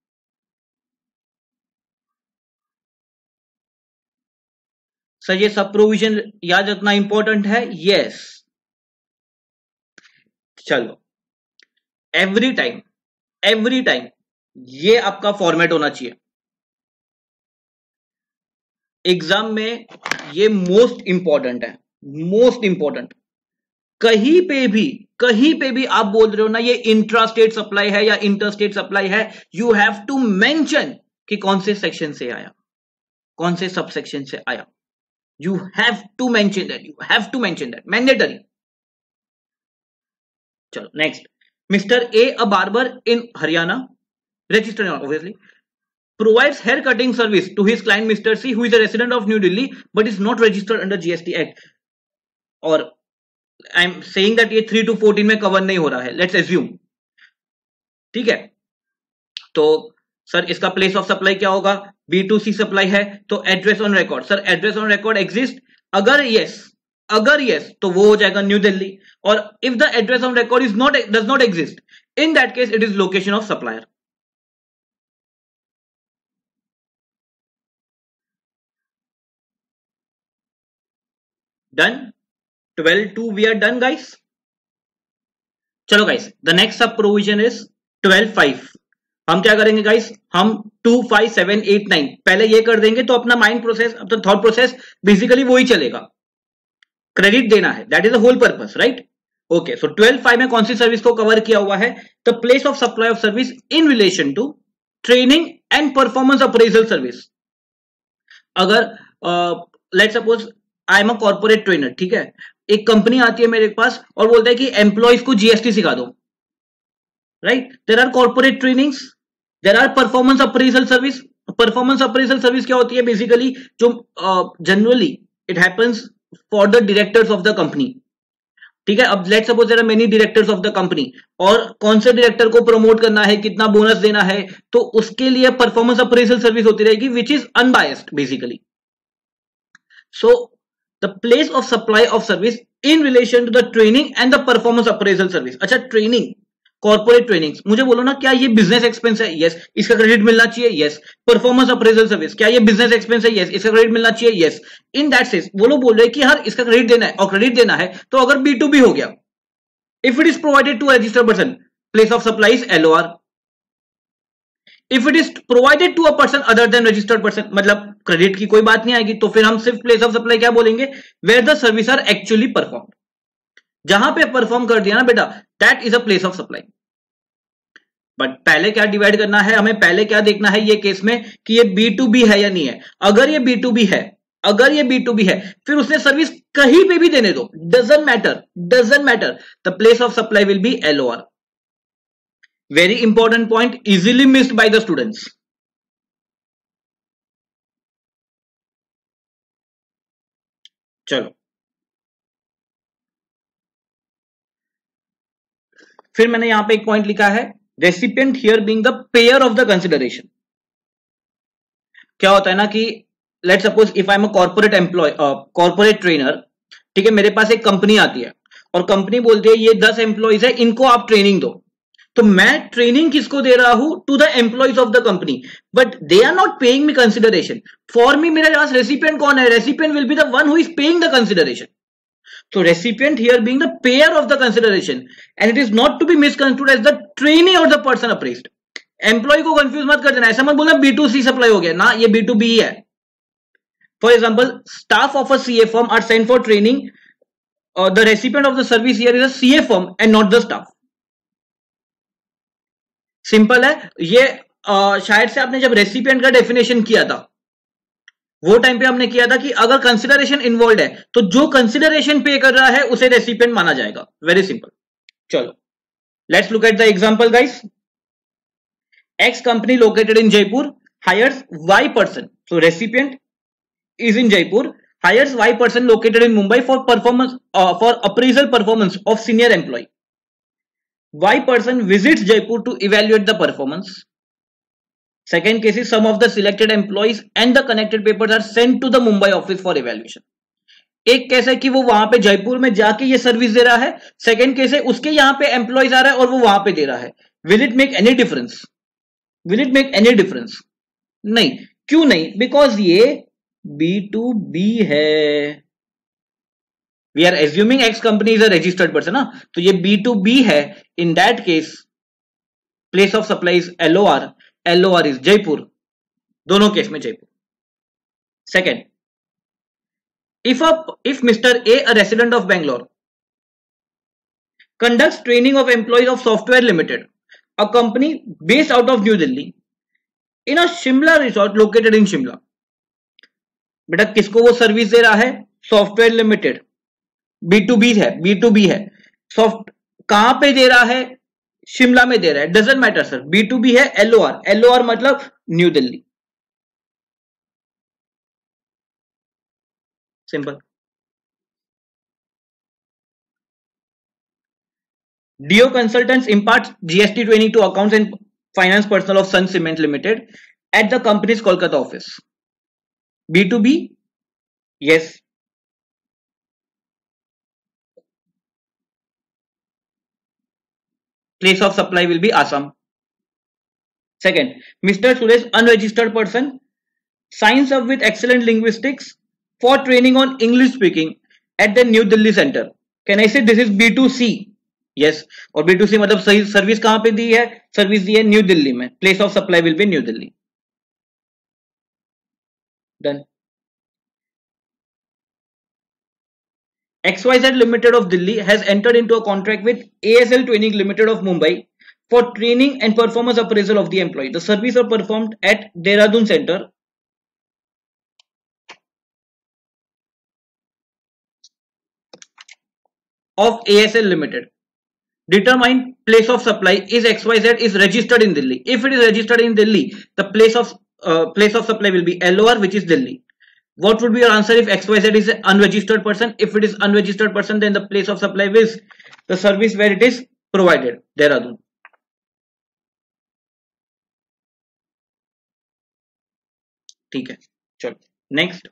Speaker 1: सर ये सब प्रोविजन याद रखना इंपॉर्टेंट है. यस. चलो एवरी टाइम ये आपका फॉर्मेट होना चाहिए. एग्जाम में ये मोस्ट इंपॉर्टेंट है, मोस्ट इंपॉर्टेंट. कहीं पे भी आप बोल रहे हो ना ये इंट्रास्टेट सप्लाई है या इंटरस्टेट सप्लाई है, यू हैव टू मेंशन कि कौन से सेक्शन से आया. कौन से सबसेक्शन से आया? You have to mention that, you have to mention that, mandatory. चलो next, mister A a barber in Haryana, registered obviously, provides hair cutting service to his client Mr. C, who is a resident of New Delhi but is not registered under GST Act. और आई am saying that ये 3 to 14 में cover नहीं हो रहा है, let's assume, ठीक है। तो सर इसका प्लेस ऑफ सप्लाई क्या होगा? B2C सप्लाई है तो address on record. Sir address on record exist? अगर यस तो वो हो जाएगा न्यू दिल्ली, और if the address on record is not does not exist, in that case it is location of supplier. Done, 12(2) we are done guys। चलो guys, the next sub provision is 12(5). हम क्या करेंगे guys, हम 2, 5, 7, 8, 9 पहले ये कर देंगे, तो अपना माइंड प्रोसेस, अपना थॉट प्रोसेस बेसिकली वही चलेगा। क्रेडिट देना है, that is the whole purpose, right? Okay, so 12(5) में कौन सी सर्विस को कवर किया हुआ है? The place of supply of service in relation to training and performance appraisal service. अगर let's suppose I am a corporate trainer, ठीक है, एक कंपनी आती है मेरे पास और बोलता है कि एम्प्लॉयज को जीएसटी सिखा दो, right? There are corporate trainings, there are performance appraisal service. Performance appraisal service क्या होती है? बेसिकली जो generally it happens for the directors of the company, ठीक है। अब let's suppose there are many directors of the company, और कौन से डायरेक्टर को प्रमोट करना है, कितना बोनस देना है, तो उसके लिए परफॉर्मेंस अप्रेजल सर्विस होती रहेगी, which is unbiased basically. So the place of supply of service in relation to the training and the performance appraisal service। अच्छा, ट्रेनिंग, कॉर्पोरेट ट्रेनिंग, मुझे बोलो ना, क्या ये बिजनेस एक्सपेंस है? यस, इसका क्रेडिट मिलना चाहिए, यस। परफॉर्मेंस अप्रेजल सर्विस, क्या ये बिजनेस एक्सपेंस है? यस, इसका क्रेडिट मिलना चाहिए, यस। इन दैट सेंस वो लोग बोल रहे हैं कि हर इसका क्रेडिट देना है, और क्रेडिट देना है तो अगर B2B हो गया, if it is provided to registered person, place of supply is LOR। If it is provided to a person other than registered person, मतलब क्रेडिट की कोई बात नहीं आएगी, तो फिर हम सिर्फ प्लेस ऑफ सप्लाई क्या बोलेंगे? Where the service are actually perform. जहां पे परफॉर्म कर दिया ना बेटा, that is a place of supply. But पहले क्या डिवाइड करना है हमें? पहले क्या देखना है ये केस में कि ये B2B है या नहीं है। अगर ये B2B है, अगर ये B2B है, फिर उसने सर्विस कहीं पे भी देने दो, doesn't matter, the place of supply will be LOR। Very important point, easily missed by the students। चलो, फिर मैंने यहां पे एक पॉइंट लिखा है, recipient here being the payer of the consideration. क्या होता है ना कि let suppose if I am a corporate employee, corporate trainer, ठीक है, मेरे पास एक कंपनी आती है और कंपनी बोलती है ये 10 एम्प्लॉयज है, इनको आप ट्रेनिंग दो। तो मैं ट्रेनिंग किसको दे रहा हूं? To the employees of the company, but they are not paying me consideration. For me, मेरे पास रेसिपिएंट कौन है? Recipient will be the one who is paying the consideration. So recipient here being the payer of the consideration, and it is not to be misconstrued as the trainee or the person appraised। Employee को confuse मत कर देना, ऐसा मत बोलना B2C supply हो गया ना, ये B2B है। For example, staff of a CA firm are sent for training, the recipient of the service here is a CA firm and not the staff। Simple है ये। शायद से आपने जब रेसिपिएंट का डेफिनेशन किया था, वो टाइम पे हमने किया था कि अगर कंसिडरेशन इन्वॉल्व है तो जो कंसिडरेशन पे कर रहा है उसे रेसिपिएंट माना जाएगा। Very simple. चलो, let's look at the example guys. X company located in Jaipur hires Y person, so recipient is in Jaipur, hires Y person located in Mumbai for performance, for appraisal performance of senior employee। Y person visits Jaipur to evaluate the performance। Second case is some of the selected employees and the connected papers are sent to the Mumbai office for evaluation। एक case है कि वो वहां पे जयपुर में जाके ये service दे रहा है। सेकंड केस है उसके यहां पे एम्प्लॉयज आ रहा है और वो वहां पे दे रहा है। Will it make any difference? Will it make any difference? नहीं। क्यों नहीं? बिकॉज ये B2B है। We are assuming X company is a registered person ना, तो ये B2B है। In that case place of supply is LOR, LOR is Jaipur, दोनों केस में Jaipur. Second, if Mr. A, a resident of Bangalore, conducts training of employees of Software Limited, a company based out of New Delhi, in a Shimla resort located in Shimla, बेटा किसको वो service दे रहा है? Software limited, B2B है, B2B है। Soft कहां पे दे रहा है? शिमला में दे रहा है, डजंट मैटर सर, B2B है, LOR मतलब new Delhi, simple. DO Consultants imparts GST training to accounts and finance personnel of Sun Cement Limited at the company's Kolkata office. B2B, yes. Place of supply will be Assam. Second, Mr. Suresh, unregistered person, signs up with excellent linguistics for training on English speaking at the New Delhi center. Can I say this is B2C? Yes. और B2C मतलब सही service कहां पे दी है? Service दी है new Delhi में, place of supply will be new Delhi. Done. XYZ Limited of Delhi has entered into a contract with ASL Training Limited of Mumbai for training and performance appraisal of the employee. The service are performed at Dehradun Center of ASL Limited. Determine place of supply is XYZ is registered in Delhi. If it is registered in Delhi, the place of supply will be LOR, which is Delhi. What would be your answer if XYZ is an unregistered person? If it is unregistered person, then the place of supply is the service where it is provided, Dehradun. ठीक है, चलो next.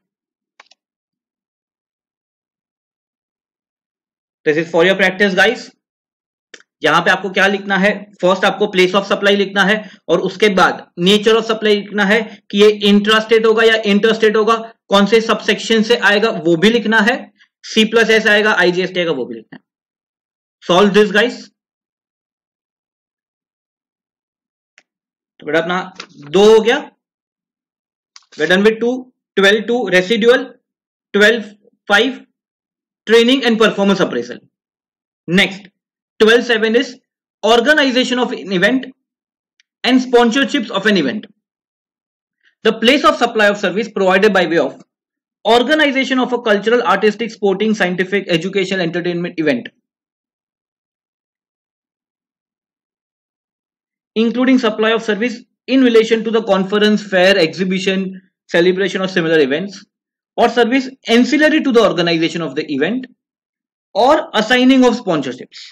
Speaker 1: This is for your practice guys. यहां पे आपको क्या लिखना है? First आपको प्लेस ऑफ सप्लाई लिखना है और उसके बाद नेचर ऑफ सप्लाई लिखना है कि ये इंट्रास्टेट होगा या इंटरस्टेट होगा, कौन से सबसेक्शन से आएगा वो भी लिखना है, C+S आएगा, IGST आएगा वो भी लिखना है। Solve this guys. तो बेटा अपना 2 हो गया, we're done with 2, 12-2 residual, 12-5 training and performance appraisal. Next 12-7 is organization of an event and sponsorships of an event. The place of supply of service provided by way of organization of a cultural, artistic, sporting, scientific, educational, entertainment event, including supply of service in relation to the conference, fair, exhibition, celebration or similar events, or service ancillary to the organization of the event, or assigning of sponsorships.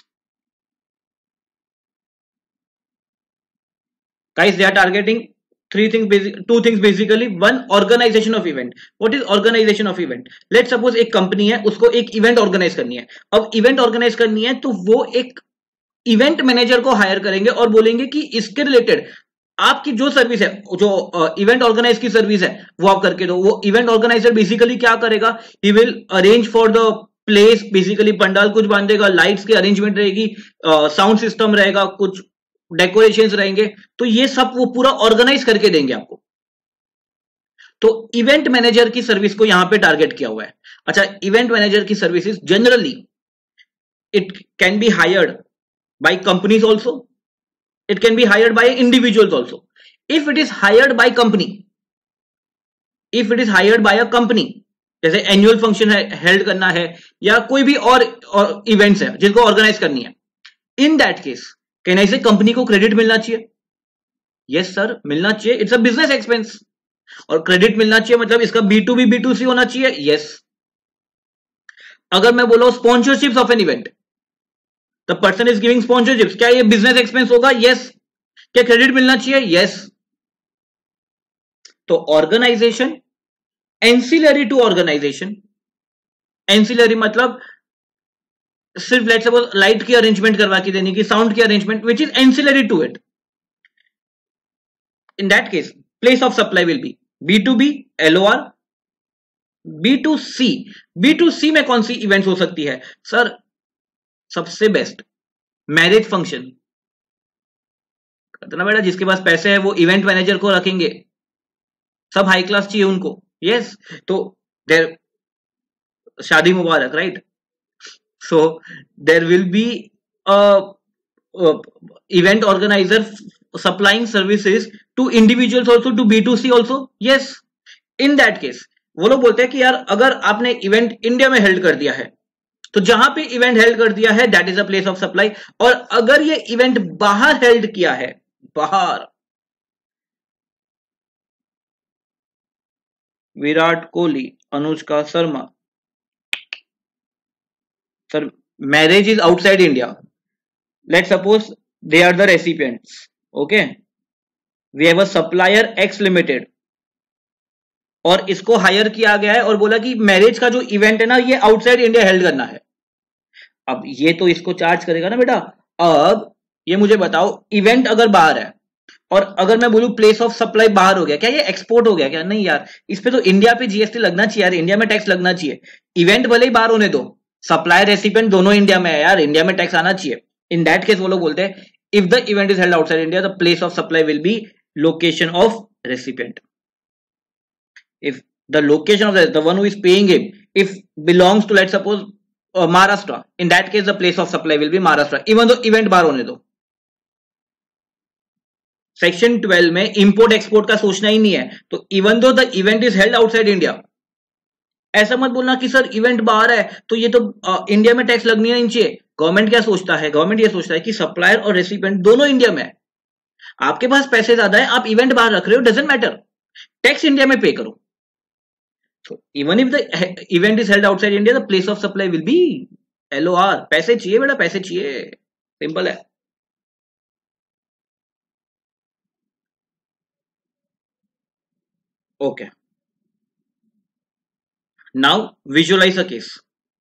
Speaker 1: Guys, they are targeting two things basically. One, organization of event. What is organization of event? Let's suppose एक company है, उसको एक event organise करनी है। अब event organise करनी है तो वो एक इवेंट मैनेजर को हायर करेंगे और बोलेंगे कि इसके रिलेटेड आपकी जो सर्विस है, जो इवेंट ऑर्गेनाइज की सर्विस है वो आप करके दो। वो इवेंट ऑर्गेनाइजर बेसिकली क्या करेगा? He will arrange for the place, basically pandal कुछ बांधेगा, लाइट्स की अरेंजमेंट रहेगी, साउंड सिस्टम रहेगा, कुछ डेकोरेशंस रहेंगे, तो ये सब वो पूरा ऑर्गेनाइज करके देंगे आपको। तो इवेंट मैनेजर की सर्विस को यहां पे टारगेट किया हुआ है। अच्छा, इवेंट मैनेजर की services generally it can be hired by companies also, it can be hired by individuals also. If it is hired by company, if it is hired by a company, जैसे annual function है held करना है या कोई भी और events है जिनको ऑर्गेनाइज करनी है, in that case can I say company को क्रेडिट मिलना चाहिए? यस सर, मिलना चाहिए, इट्स अ बिजनेस एक्सपेंस। और क्रेडिट मिलना चाहिए मतलब इसका B2B B2C होना चाहिए। यस। अगर मैं बोला sponsorships of an event, the person is giving sponsorships, क्या ये बिजनेस एक्सपेंस होगा? यस। क्या क्रेडिट मिलना चाहिए? यस। तो organisation, ancillary to organisation, ancillary मतलब सिर्फ लेट्स सपोज लाइट की अरेंजमेंट करवा के देने की, साउंड की arrangement, which is ancillary to it. In that case place of supply will be B2B LOR। B2C, B2C में कौन सी इवेंट्स हो सकती है सर? सबसे बेस्ट मैरिज फंक्शन करते ना बेटा, जिसके पास पैसे है वो इवेंट मैनेजर को रखेंगे, सब हाई क्लास चाहिए उनको। यस, तो देर शादी मुबारक, right? So there will be event organiser supplying services to individuals also, to B2C also. Yes, in that case वो लोग बोलते हैं कि यार अगर आपने इवेंट इंडिया में हेल्ड कर दिया है तो जहां पे इवेंट हेल्ड कर दिया है that is a place of supply, और अगर ये इवेंट बाहर हेल्ड किया है, बाहर, Virat Kohli, Anushka Sharma, sir marriage is outside India, let suppose they are the recipients, okay, we have a supplier X limited, और इसको हायर किया गया है और बोला कि मैरिज का जो इवेंट है ना ये आउटसाइड इंडिया हेल्ड करना है। अब ये तो इसको चार्ज करेगा ना बेटा। अब ये मुझे बताओ, इवेंट अगर बाहर है और अगर मैं बोलूं प्लेस ऑफ सप्लाई बाहर हो गया, क्या ये एक्सपोर्ट हो गया क्या? नहीं यार, इस पे तो इंडिया पे जीएसटी लगना चाहिए यार, इंडिया में टैक्स लगना चाहिए। इवेंट भले ही बाहर होने दो, सप्लाई रेसिपिएंट दोनों इंडिया में है यार, इंडिया में टैक्स आना चाहिए। इन दैट केस वो लोग बोलते हैं if the event is held outside India the place of supply will be location of recipient. If the location of the one who is paying him, if belongs to, let's suppose, Maharashtra, in that case the place of supply will be Maharashtra, even though event बाहर होने दो। Section 12 में import export का सोचना ही नहीं है, तो even though the event is held outside India, ऐसा मत बोलना कि सर इवेंट बाहर है तो ये तो इंडिया में टैक्स लगनी नहीं चाहिए। गवर्नमेंट क्या सोचता है? गवर्नमेंट ये सोचता है कि सप्लायर और रेसिपिएंट दोनों इंडिया में है, आपके पास पैसे ज्यादा है, आप इवेंट बाहर रख रहे हो, डजंट मैटर, टैक्स इंडिया में पे करो। So even if the event is held outside India, the place of supply will be LOR। पैसे चाहिए बेटा, पैसे चाहिए, सिंपल है। Okay, now visualize a case।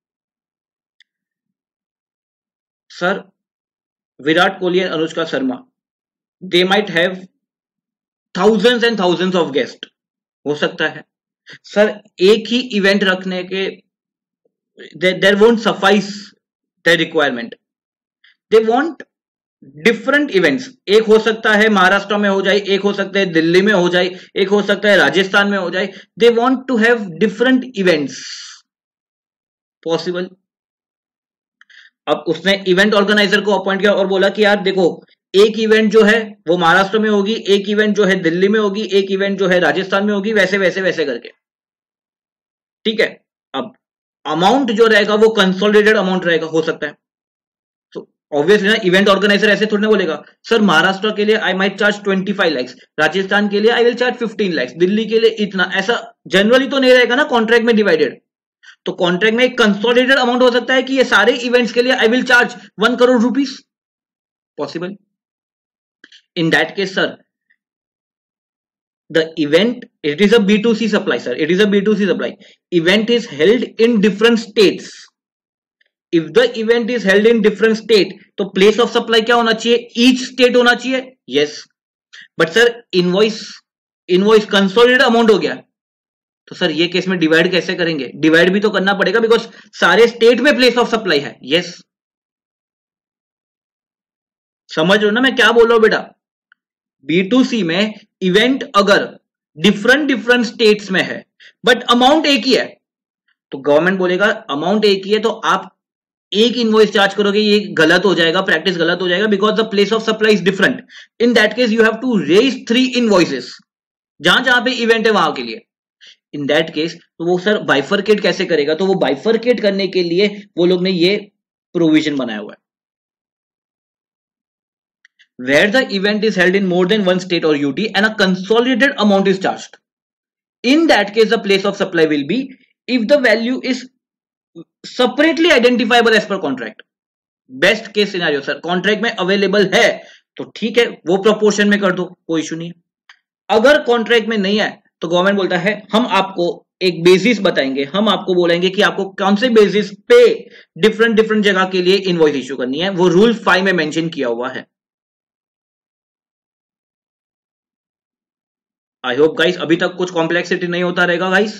Speaker 1: Sir, Virat Kohli and Anushka Sharma, they might have thousands and thousands of guests, हो सकता है sir एक ही इवेंट रखने के there won't suffice their requirement, they want different events. एक हो सकता है महाराष्ट्र में हो जाए, एक हो सकता है दिल्ली में हो जाए, एक हो सकता है राजस्थान में हो जाए, they want to have different events possible. अब उसने इवेंट ऑर्गेनाइजर को अपॉइंट किया और बोला कि यार देखो, एक इवेंट जो है वो महाराष्ट्र में होगी, एक इवेंट जो है दिल्ली में होगी, एक इवेंट जो है राजस्थान में होगी, वैसे वैसे वैसे करके, ठीक है। अब अमाउंट जो रहेगा वो कंसोलिडेटेड अमाउंट रहेगा, हो सकता है। तो ऑब्वियसली ना इवेंट ऑर्गेनाइजर ऐसे थोड़ी ना बोलेगा सर महाराष्ट्र के लिए I might charge 25 lakh, Rajasthan के लिए I will charge 15 lakh, Delhi के लिए इतना, ऐसा जनरली तो नहीं रहेगा ना कॉन्ट्रैक्ट में डिवाइडेड। तो कॉन्ट्रैक्ट में एक कंसोलिडेटेड अमाउंट हो सकता है कि ये सारे इवेंट्स के लिए I will charge 1 crore rupees, possible. In that case, sir, the event, it is a B2C supply, sir. It is a B2C supply. Event is held in different states. If the event is held in different state, तो place of supply क्या होना चाहिए? Each state होना चाहिए. Yes. But sir, invoice consolidated amount हो गया. तो sir ये केस में डिवाइड कैसे करेंगे? डिवाइड भी तो करना पड़ेगा बिकॉज सारे स्टेट में प्लेस ऑफ सप्लाई है। यस, समझ रहे हो ना मैं क्या बोल रहा हूं बेटा? B2C में इवेंट अगर डिफरेंट स्टेट्स में है बट अमाउंट एक ही है, तो गवर्नमेंट बोलेगा अमाउंट एक ही है तो आप एक इनवॉइस चार्ज करोगे, ये गलत हो जाएगा, प्रैक्टिस गलत हो जाएगा because the place of supply is different. In that case you have to raise 3 invoices जहां जहां पे इवेंट है वहां के लिए। इन दैट केस तो वो सर बाइफरकेट कैसे करेगा? तो वो बाइफरकेट करने के लिए वो लोग ने ये प्रोविजन बनाया हुआ है, where the event is held in more than one state or UT and a consolidated amount is charged. In that case, the place of supply will be if the value is separately identifiable as per contract. Best case scenario sir, contract में available है तो ठीक है, वो proportion में कर दो, कोई इशू नहीं है। अगर contract में नहीं है तो गवर्नमेंट बोलता है हम आपको एक बेसिस बताएंगे, हम आपको बोलेंगे कि आपको कौन से बेसिस पे डिफरेंट जगह के लिए इनवॉइस इश्यू करनी है, वो रूल 5 में मेंशन किया हुआ है। आई होप गाइस अभी तक कुछ कॉम्प्लेक्सिटी नहीं होता रहेगा गाइस।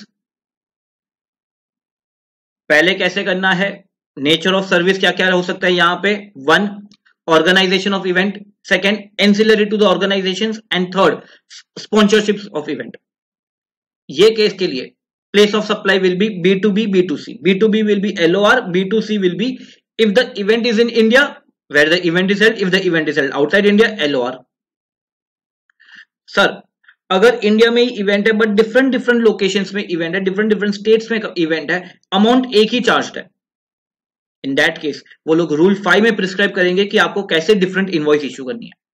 Speaker 1: पहले कैसे करना है, नेचर ऑफ सर्विस क्या क्या हो सकता है यहाँ पे, 1 organisation of event, 2 ancillary to the organisations and 3 sponsorships of event. ये केस के लिए place of supply will be B2B B2C। B2B will be LOR, B2C will be if the event is in India where the event is held, if the event is held outside India LOR। Sir अगर India में ही event है but different different locations में event है, different different states में event है, amount एक ही चार्ज है, इन दैट केस वो लोग रूल 5 में प्रिस्क्राइब करेंगे कि आपको कैसे डिफरेंट इनवॉइस इशू करनी है।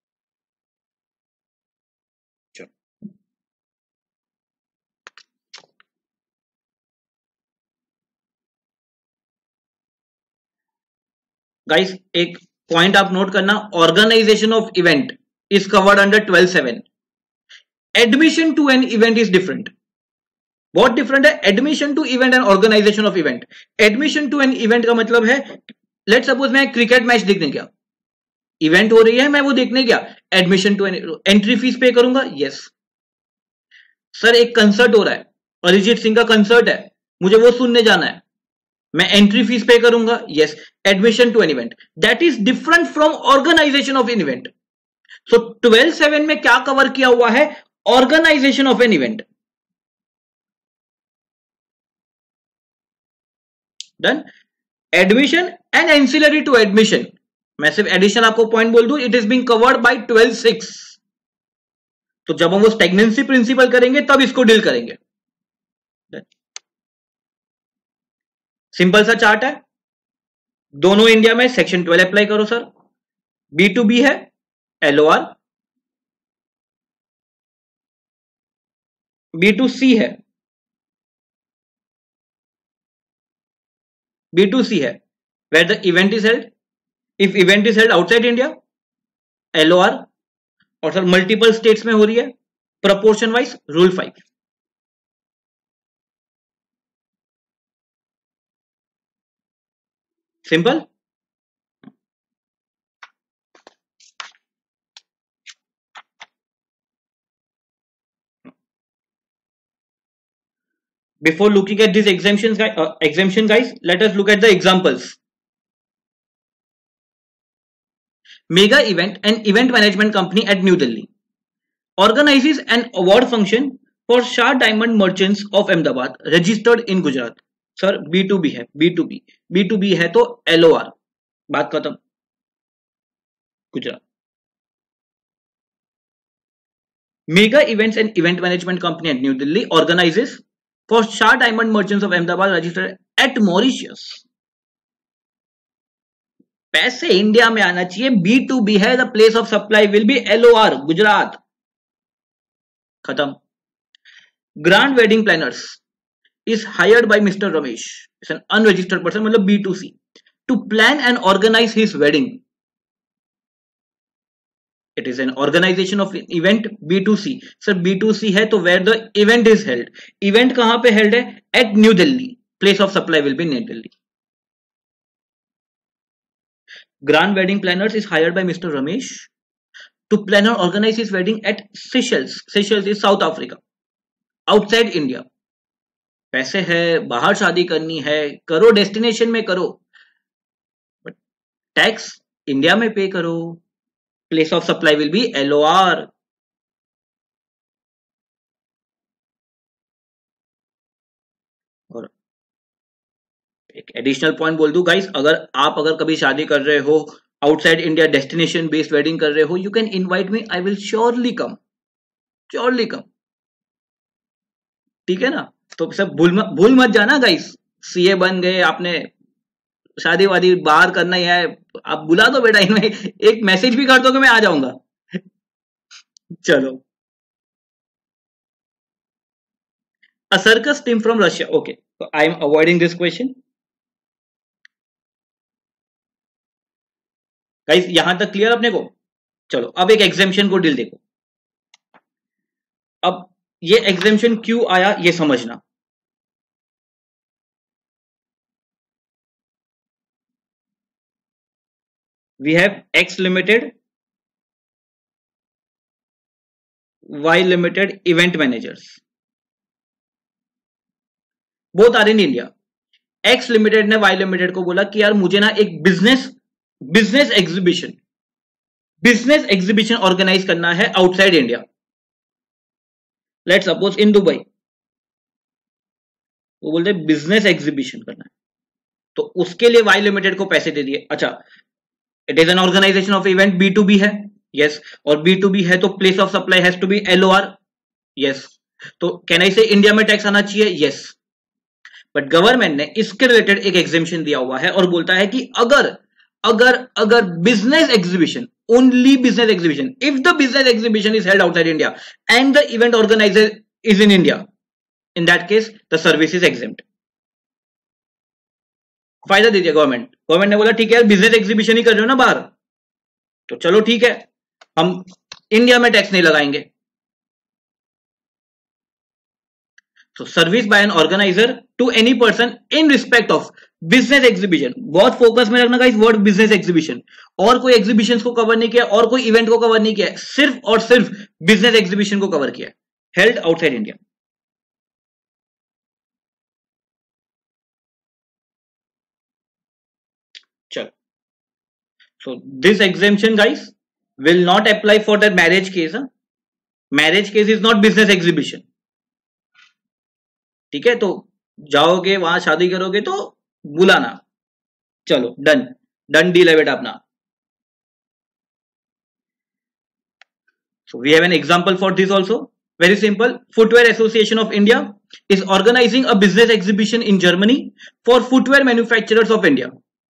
Speaker 1: गाइस एक पॉइंट आप नोट करना, organisation of event is covered under 12(7). Admission to an event is different. बहुत डिफरेंट है admission to event and organisation of event. Admission to an event का मतलब है, लेट सपोज मैं क्रिकेट मैच देखने गया, इवेंट हो रही है, मैं वो देखने गया, admission to an, entry fees pay करूंगा, यस। सर एक कंसर्ट हो रहा है, अरिजीत सिंह का कंसर्ट है, मुझे वो सुनने जाना है, मैं एंट्री फीस पे करूंगा, yes. Admission to an event, that is different from organisation of an event. So 12(7) में क्या कवर किया हुआ है? Organisation of an event. Done. Admission and ancillary to admission, मैं सिर्फ एडिशन आपको पॉइंट बोल दूं, it is being covered by 12(6). तो जब हम वो स्टेगनेंसी प्रिंसिपल करेंगे तब इसको डील करेंगे। सिंपल सा चार्ट है, दोनों इंडिया में सेक्शन 12 अप्लाई करो सर। B2B है LOR, B2C है, B2C है where the event is held, if event is held outside India, LOR, और सर मल्टीपल स्टेट्स में हो रही है, proportion wise rule 5। Simple. Before looking at these exemption guys, let us look at the examples. Mega Event, an event management company at New Delhi, organizes an award function for Shah Diamond Merchants of Ahmedabad, registered in Gujarat. Sir B2B है, B2B है तो LOR, बात खत्म, Gujarat. Mega Events and Event Management Company at New Delhi organizes for Shah Diamond Merchants of Ahmedabad, registered at Mauritius. पैसे India में आना चाहिए, B2B है, the place of supply will be LOR, Gujarat, खत्म। Grand wedding planners is hired by Mr. Ramesh, it's an unregistered person, मतलब B2C, to plan and organize his wedding. It is an organization of event, B2C. Sir B2C है तो where the event is held. Event कहां पे held है? At New Delhi. Place of supply will be New Delhi. Grand wedding planners is hired by Mr. Ramesh to plan and organize his wedding at Seychelles. Seychelles is South Africa, outside India. पैसे है, बाहर शादी करनी है, करो, destination में करो, tax India में पे करो, place of supply will be LOR। और एक एडिशनल पॉइंट बोल दूं गाइस, अगर कभी शादी कर रहे हो outside India, destination based wedding कर रहे हो, you can invite me, I will surely come, surely come, ठीक है ना। तो सब भूल मत जाना गाइस, CA बन गए, आपने शादी वादी बाहर करना ही है, आप बुला दो बेटा, इनमें एक मैसेज भी कर दो कि मैं आ जाऊंगा। चलो, a circus team from Russia, okay, तो I am avoiding this question. Guys यहां तक क्लियर अपने को? चलो अब एक एग्जेम्पशन को डील देखो। अब ये एग्जेम्पशन क्यों आया ये समझना। We have X Limited, Y Limited event managers. Both are in India. X Limited ने Y Limited को बोला कि यार मुझे ना एक बिजनेस एग्जीबिशन ऑर्गेनाइज करना है outside India, let's suppose in Dubai. वो बोलते बिजनेस एग्जीबिशन करना है, तो उसके लिए Y Limited को पैसे दे दिए। अच्छा, it is an organisation of event, B2B है, यस, और B2B है तो place of supply has to be LOR, yes. तो कैन आई से इंडिया में टैक्स आना चाहिए? यस। बट गवर्नमेंट ने इसके रिलेटेड एक एग्जेम्पशन दिया हुआ है और बोलता है कि अगर अगर अगर business exhibition, only business exhibition, if the business exhibition is held outside India and the event organiser is in India, in that case the service is exempt. फायदा दे दिया गवर्नमेंट ने बोला ठीक है बिजनेस एग्जीबिशन ही कर रहे हो ना बाहर, तो चलो ठीक है हम इंडिया में टैक्स नहीं लगाएंगे। So service by an organizer to any person in respect of business exhibition, बहुत फोकस में रखना गाइस वर्ड बिजनेस एग्जीबिशन, और कोई एग्जीबिशन को कवर नहीं किया और कोई इवेंट को कवर नहीं किया, सिर्फ और सिर्फ बिजनेस एग्जीबिशन को कवर किया, हेल्ड आउटसाइड इंडिया। चलो, so this exemption guys will not apply for the marriage case. Marriage case is not business exhibition, ठीक है? तो जाओगे वहां शादी करोगे तो बुलाना, चलो डन डन डील है बेटा अपना। So we have an example for this also, very simple. Footwear Association of India is organizing a business exhibition in Germany for footwear manufacturers of India.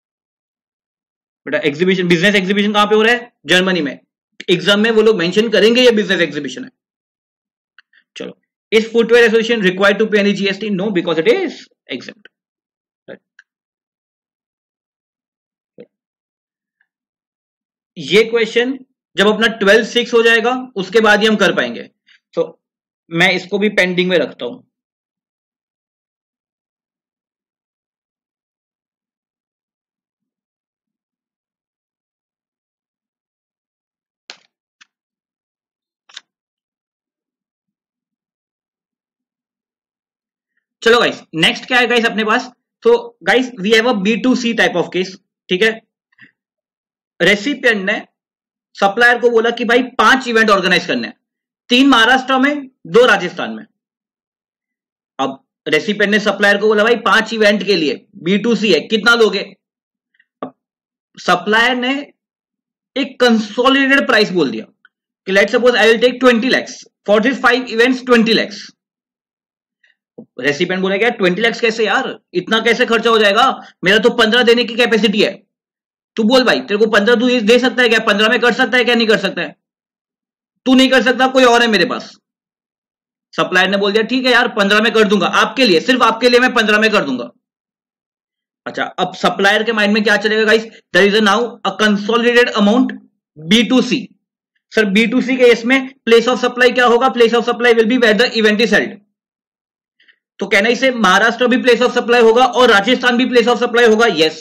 Speaker 1: बेटा एग्जीबिशन, बिजनेस एग्जीबिशन कहां पे हो रहा है? Germany में। एग्जाम में वो लोग मेंशन करेंगे ये बिजनेस एग्जीबिशन है। चलो, is footwear association required to pay any GST? No, because it is exempt. ये क्वेश्चन जब अपना 12/6 हो जाएगा उसके बाद ही हम कर पाएंगे, तो मैं इसको भी पेंडिंग में रखता हूं। चलो गाइस, नेक्स्ट क्या है गाइस अपने पास? तो guys we have a B2C type of case, ठीक है? रेसिपिएंट ने सप्लायर को बोला कि भाई 5 इवेंट ऑर्गेनाइज करने हैं, 3 महाराष्ट्र में, 2 राजस्थान में। अब रेसिपिएंट ने सप्लायर को बोला भाई 5 इवेंट के लिए, B2C है, कितना लोगे? अब सप्लायर ने एक कंसोलिडेटेड प्राइस बोल दिया कि let's suppose I will take 20 lakhs for this 5 events, 20 lakhs। Recipient बोला क्या 20 lakhs कैसे यार, इतना कैसे खर्चा हो जाएगा, मेरा तो 15 देने की कैपेसिटी है। तू बोल भाई तेरे को 15 तू दे सकता है क्या? 15 में कर सकता है क्या? नहीं कर सकता है? तू नहीं कर सकता, कोई और है मेरे पास। सप्लायर ने बोल दिया ठीक है यार 15 में कर दूंगा, आपके लिए, सिर्फ आपके लिए मैं 15 में कर दूंगा। अच्छा, अब सप्लायर के माइंड में क्या चलेगा guys? There is now a consolidated amount B2C। Sir B2C के इसमें प्लेस ऑफ सप्लाई क्या होगा? Place of supply will be where the event is held. तो कहना इसे महाराष्ट्र भी प्लेस ऑफ सप्लाई होगा और राजस्थान भी प्लेस ऑफ सप्लाई होगा, यस।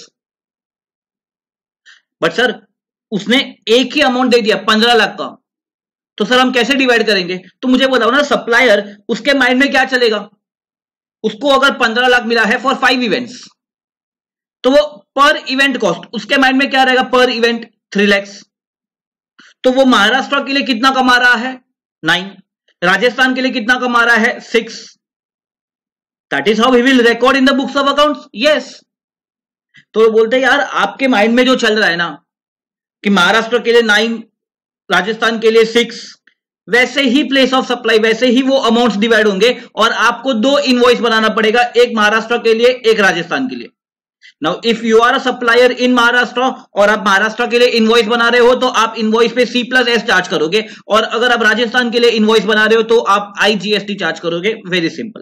Speaker 1: बट सर उसने एक ही अमाउंट दे दिया 15 लाख का, तो सर हम कैसे डिवाइड करेंगे? तो मुझे बताओ ना, सप्लायर उसके माइंड में क्या चलेगा? उसको अगर 15 लाख मिला है फॉर 5 इवेंट्स, तो वो पर इवेंट कॉस्ट उसके माइंड में क्या रहेगा? पर इवेंट 3 lakhs। तो वो महाराष्ट्र के लिए कितना कमा रहा है? 9। राजस्थान के लिए कितना कमा रहा है? 6। That is how he will record in the books of accounts, yes. तो बोलते हैं यार आपके माइंड में जो चल रहा है ना कि महाराष्ट्र के लिए 9, राजस्थान के लिए 6, वैसे ही प्लेस ऑफ सप्लाई, वैसे ही वो अमाउंट्स डिवाइड होंगे और आपको 2 इनवॉइस बनाना पड़ेगा, एक महाराष्ट्र के लिए, एक राजस्थान के लिए। Now if you are a supplier in Maharashtra और आप महाराष्ट्र के लिए इनवॉइस बना रहे हो तो आप इनवॉइस पे C+S चार्ज करोगे, और अगर आप राजस्थान के लिए इनवॉइस बना रहे हो तो आप IGST चार्ज करोगे। Very simple.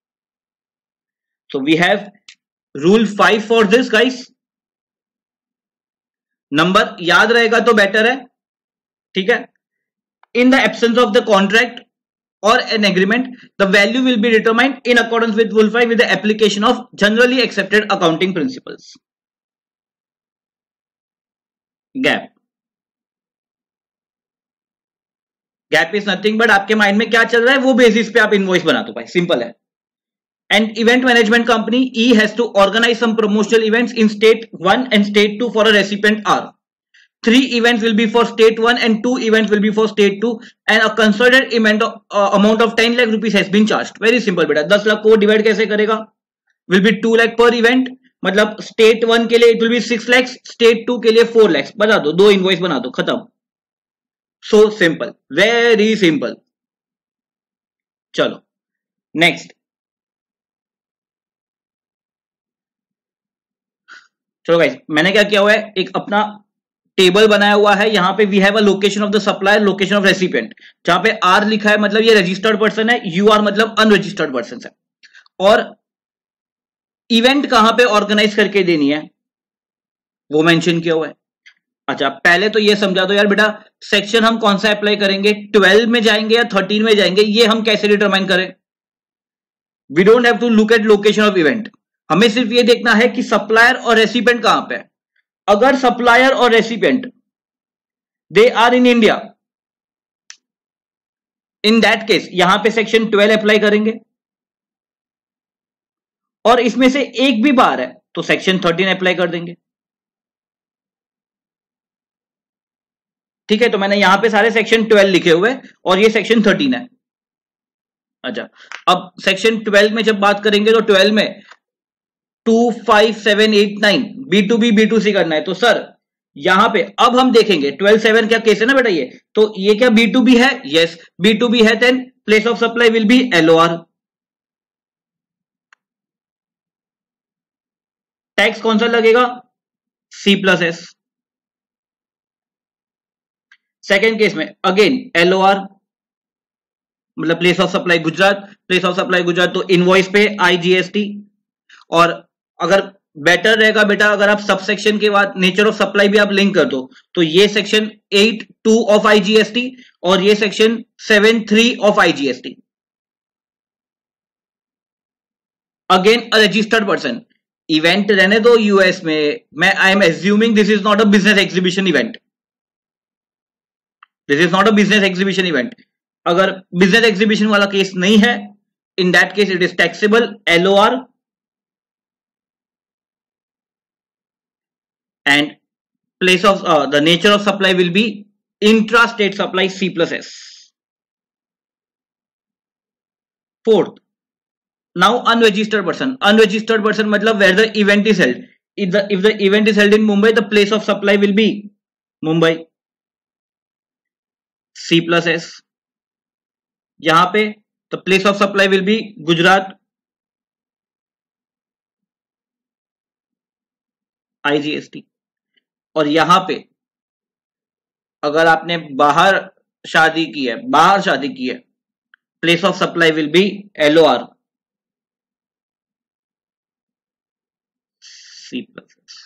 Speaker 1: So we have rule 5 for this guys. Number याद रहेगा तो बेटर है, ठीक है? In the absence of the contract or an agreement, the value will be determined in accordance with Rule 5 with the application of generally accepted accounting principles. Gap. Gap is nothing but आपके mind में क्या चल रहा है वो basis पे आप invoice बना दो भाई, सिंपल है। An event management company E has to organize some promotional events in state 1 and state 2 for a recipient R. 3 events will be for state 1 and 2 events will be for state 2 and a consolidated amount of 10 lakh rupees has been charged. Very simple बेटा, 10 लाख को divide कैसे करेगा? Will be 2 lakh per event, मतलब state 1 के लिए it will be 6 lakhs, state 2 के लिए 4 lakhs। बना दो, 2 इनवॉइस बना दो, खत्म। So simple, very simple। चलो नेक्स्ट, चलो गाइस मैंने क्या किया हुआ है, एक अपना टेबल बनाया हुआ है। यहां पे we have a location of the supplier, location of recipient. जहां पे आर लिखा है मतलब ये रजिस्टर्ड पर्सन है, यू आर मतलब अनरजिस्टर्ड पर्सन है। और इवेंट कहां पे ऑर्गेनाइज करके देनी है वो मेंशन किया हुआ है। अच्छा पहले तो ये समझा दो यार बेटा, सेक्शन हम कौन सा अप्लाई करेंगे, 12 में जाएंगे या 13 में जाएंगे, ये हम कैसे डिटरमाइन करें। We don't have to look at location of event, हमें सिर्फ ये देखना है कि सप्लायर और रेसिपिएंट कहां पे है। अगर सप्लायर और recipient they are in India, in that case यहां पे सेक्शन 12 अप्लाई करेंगे। और इसमें से एक भी बार है तो सेक्शन 13 अप्लाई कर देंगे। ठीक है, तो मैंने यहां पे सारे सेक्शन 12 लिखे हुए और ये सेक्शन 13 है। अच्छा अब सेक्शन 12 में जब बात करेंगे तो 12 में 2, 5, 7, 8, 9 B2B B2C करना है। तो सर यहां पे अब हम देखेंगे 12(7) क्या केस है ना बेटा, ये तो ये क्या B2B है, यस B2B है, then place of supply will be LOR। Tax कौन सा लगेगा, C+S। सेकेंड केस में अगेन LOR मतलब place of supply Gujarat, place of supply Gujarat तो इनवॉइस पे IGST। और अगर बेटर रहेगा बेटा अगर आप सब सेक्शन के बाद नेचर ऑफ सप्लाई भी आप लिंक कर दो, तो ये सेक्शन 8(2) ऑफ IGST और ये section 7(3) of IGST। Again a registered person, event रहने दो यूएस में, मैं I am assuming this is not a business exhibition event, this is not a business exhibition event. अगर बिजनेस एग्जीबिशन वाला case नहीं है, in that case it is taxable LOR and place of the nature of supply will be intra-state supply C+S. Fourth, now unregistered person. Unregistered person मतलब where the event is held. If the event is held in Mumbai, the place of supply will be Mumbai, C+S. यहां पे the place of supply will be Gujarat, IGST। और यहां पे अगर आपने बाहर शादी की है, place of supply will be LOR, C+S।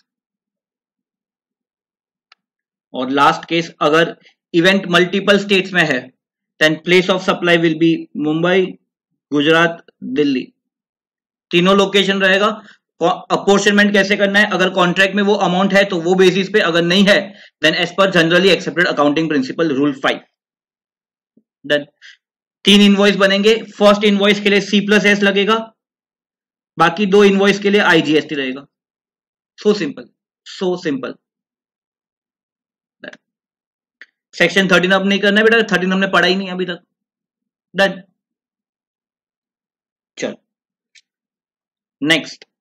Speaker 1: और लास्ट केस अगर इवेंट मल्टीपल स्टेट्स में है, then place of supply will be Mumbai, Gujarat, Delhi, तीनों लोकेशन रहेगा। अपोर्शनमेंट कैसे करना है, अगर कॉन्ट्रैक्ट में वो अमाउंट है तो वो बेसिस पे, अगर नहीं है then as per generally accepted accounting principle rule 5। Done, 3 invoice बनेंगे, फर्स्ट इनवॉइस के लिए C+S लगेगा, बाकी 2 इनवॉइस के लिए IGST रहेगा। So simple, so simple. Section 13 अब नहीं करना है बेटा, 13 हमने पढ़ा ही नहीं अभी तक। डन, चलो नेक्स्ट।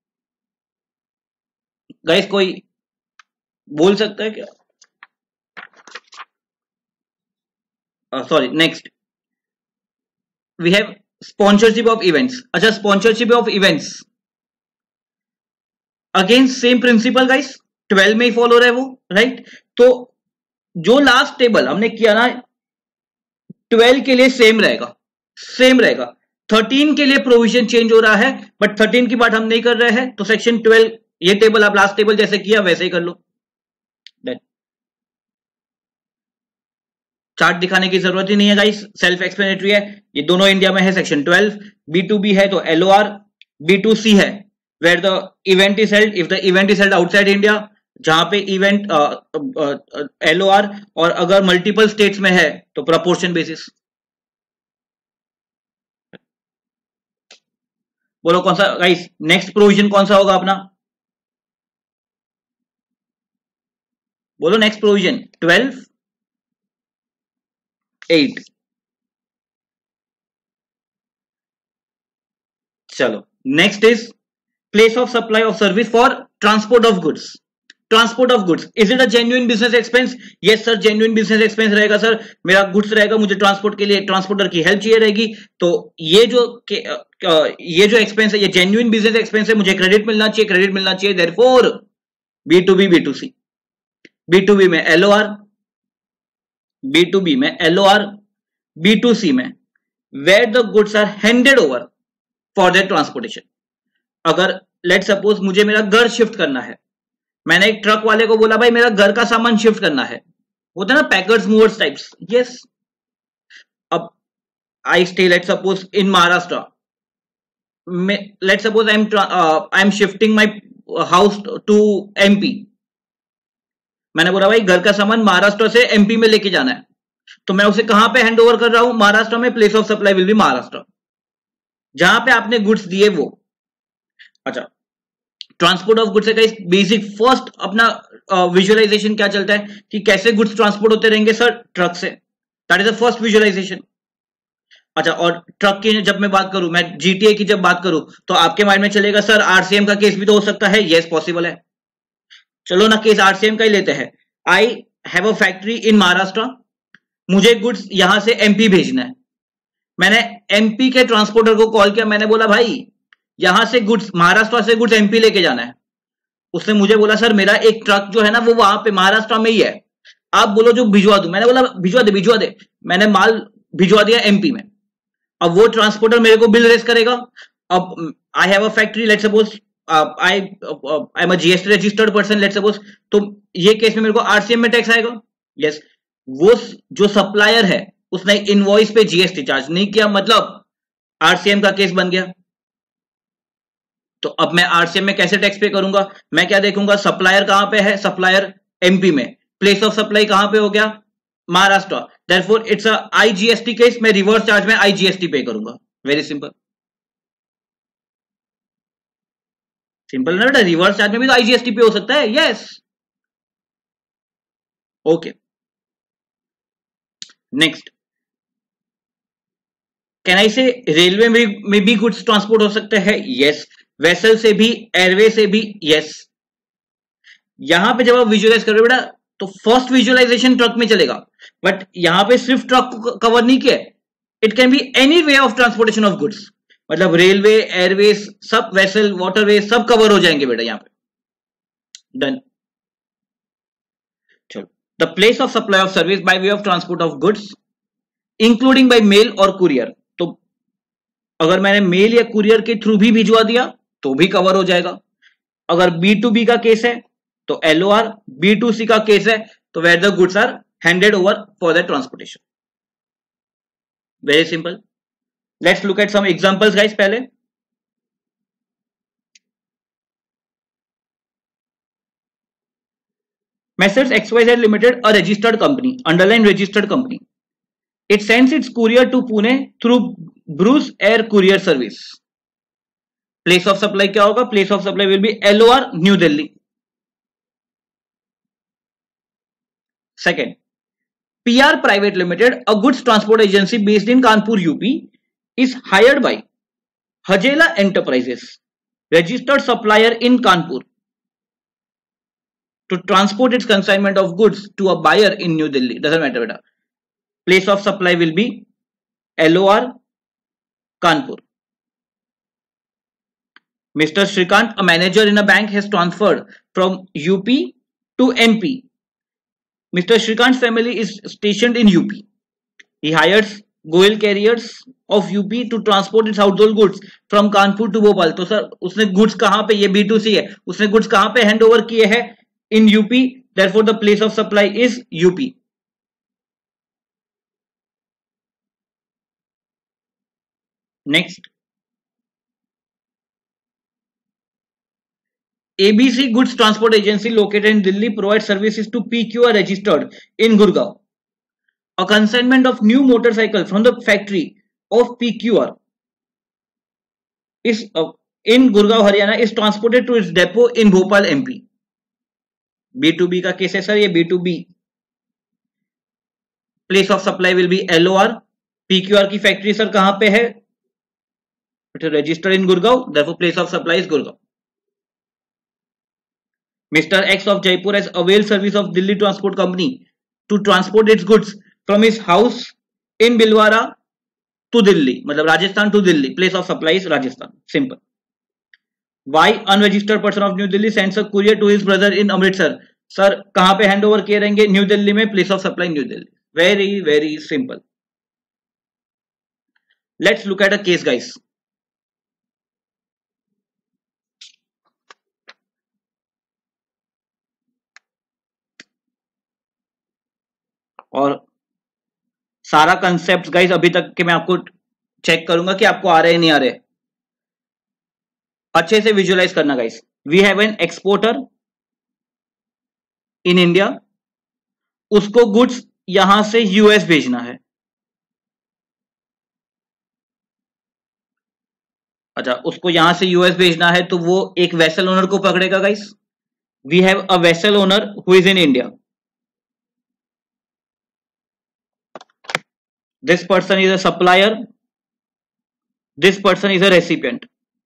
Speaker 1: गाइस कोई बोल सकता है क्या, sorry next we have sponsorship of events. अच्छा sponsorship of events again same principle guys, 12 में ही फॉलो रहा है वो, राइट। तो जो लास्ट टेबल हमने किया ना 12 के लिए सेम रहेगा, 13 के लिए प्रोविजन चेंज हो रहा है, बट 13 की बात हम नहीं कर रहे हैं। तो सेक्शन 12 ये टेबल आप लास्ट टेबल जैसे किया वैसे ही कर लो। चार्ट दिखाने की जरूरत ही नहीं है गाइस, सेल्फ एक्सप्लेनेटरी है। ये दोनों इंडिया में है सेक्शन 12, B2B है तो LOR, B2C है where the event is held, if the event is held outside India, जहां पे इवेंट LOR, और अगर मल्टीपल स्टेट्स में है तो प्रपोर्शन बेसिस। बोलो कौन सा गाइस, नेक्स्ट प्रोविजन कौन सा होगा अपना, बोलो नेक्स्ट प्रोविजन 12(8). चलो next is place of supply of service for transport of goods. Transport of goods, is it a genuine business expense? Yes sir, genuine business expense रहेगा सर, मेरा goods रहेगा, मुझे ट्रांसपोर्ट के लिए ट्रांसपोर्टर की help चाहिए रहेगी, तो ये जो एक्सपेंस है ये जेन्युइन बिजनेस एक्सपेंस है, मुझे क्रेडिट मिलना चाहिए, क्रेडिट मिलना चाहिए, देयरफॉर B2B B2C, B2B में LOR, B2B में LOR, B2C में where the goods are handed over for their transportation. अगर लेट सपोज मुझे मेरा घर शिफ्ट करना है, मैंने एक ट्रक वाले को बोला भाई मेरा घर का सामान शिफ्ट करना है, होता है ना पैकर्स मूवर्स टाइप्स, यस। अब I stay let suppose in Maharashtra, let suppose I am shifting my house to MP, मैंने बोला भाई घर का सामान महाराष्ट्र से MP में लेके जाना है, तो मैं उसे कहां पे हैंड ओवर कर रहा हूं? महाराष्ट्र में, place of supply will be Maharashtra, जहां पे आपने गुड्स दिए वो। अच्छा, ट्रांसपोर्ट ऑफ गुड्स का बेसिक फर्स्ट अपना विजुअलाइजेशन क्या चलता है कि कैसे गुड्स ट्रांसपोर्ट होते रहेंगे सर? ट्रक से, that is the first visualization. अच्छा, और ट्रक की जब मैं बात करूं, मैं GTA की जब बात करूं, तो आपके माइंड में चलेगा सर RCM का केस भी तो हो सकता है, यस पॉसिबल है। चलो ना केस RCM का ही लेते हैं। I have a factory in Maharashtra, मुझे गुड्स यहां से MP भेजना है, मैंने MP के ट्रांसपोर्टर को कॉल किया, मैंने बोला भाई यहां से गुड्स, महाराष्ट्र से गुड्स MP लेके जाना है। उसने मुझे बोला सर मेरा एक ट्रक जो है ना वो वहां पे महाराष्ट्र में ही है, आप बोलो जो भिजवा दूं। मैंने बोला भिजवा दे, मैंने माल भिजवा दिया MP में। अब वो ट्रांसपोर्टर मेरे को बिल रेस करेगा। अब I have a factory, let suppose I am a GST registered person, let suppose, तो ये केस में मेरे को RCM में टैक्स आएगा, यस। वो जो सप्लायर है उसने इनवॉइस पे GST चार्ज नहीं किया, मतलब RCM का केस बन गया। तो अब मैं RCM में कैसे टैक्स पे करूंगा? मैं क्या देखूंगा, सप्लायर कहां पे है? सप्लायर MP में, प्लेस ऑफ सप्लाई कहां पे हो गया? Maharashtra, therefore it's a IGST case, मैं रिवर्स चार्ज में IGST पे करूंगा। वेरी सिंपल, सिंपल ना बेटा, रिवर्स चार्ज में भी तो IGST पे हो सकता है, यस। Okay, next, can I say railway में भी गुड्स ट्रांसपोर्ट हो सकते हैं? यस। वेसल से भी, एयरवे से भी, यस। यहां पे जब आप विजुअलाइज करोगे बेटा, तो फर्स्ट विजुअलाइजेशन ट्रक में चलेगा, बट यहां पे सिर्फ ट्रक को कवर नहीं किया, it can be any way of transportation of goods, मतलब रेलवे, एयरवेज, सब, वेसल, वाटरवे, सब कवर हो जाएंगे बेटा यहाँ पे। डन। चलो, the place of supply of service by way of transport of goods including by mail और कुरियर, तो अगर मैंने मेल या कुरियर के थ्रू भी भिजवा दिया तो भी कवर हो जाएगा। अगर B2B का केस है तो LOR, B2C का केस है तो where the goods are handed over for the transportation. Very simple, let's look at some examples guys. पहले Messrs XYZ Limited, a registered company, underline registered company. It sends its courier to Pune through Bruce Air Courier Service. Place of supply क्या होगा? Place of supply will be LOR, New Delhi. Second, PR Private Limited, a goods transport agency based in Kanpur, UP, is hired by Hajela Enterprises, registered supplier in Kanpur, to transport its consignment of goods to a buyer in New Delhi. Doesn't matter beta. Place of supply will be LOR, Kanpur. Mr. Shrikant, a manager in a bank, has transferred from UP to MP. Mr. Shrikant's family is stationed in UP. He hires Goel Carriers of UP to transport its household goods from Kanpur to Bhopal. तो sir उसने goods कहां पे, ये B2C है, उसने goods कहां पे hand over किए हैं? In UP, therefore the place of supply is UP. Next, ABC Goods Transport Agency located in Delhi provides services to PQR registered in Gurgaon. A consignment of new motorcycle from the factory of PQR is in Gurgaon, Haryana, is transported to its depot in Bhopal, MP. B2B का case है sir, ये B2B। Place of supply will be LOR। PQR की factory sir कहां पे है? Registered in Gurgaon, therefore place of supply is Gurgaon. Mr. X of Jaipur has availed service of Delhi Transport Company to transport its goods from his house in Bilwara to Delhi. मतलब Rajasthan to Delhi. Place of supply is Rajasthan. Simple. Why unregistered person of New Delhi sends a courier to his brother in Amritsar? Sir कहां पे hand over किए रहेंगे? New Delhi में. Place of supply new Delhi. Very very simple. Let's look at a case guys. और सारा concept guys अभी तक के मैं आपको चेक करूंगा कि आपको आ रहे हैं नहीं आ रहे. अच्छे से विजुअलाइज करना guys. We have an exporter in India. उसको गुड्स यहां से यूएस भेजना है. अच्छा, उसको यहां से यूएस भेजना है तो वो एक वेसल ओनर को पकड़ेगा guys. We have a vessel owner who is in India. This person is a supplier. This person is a recipient.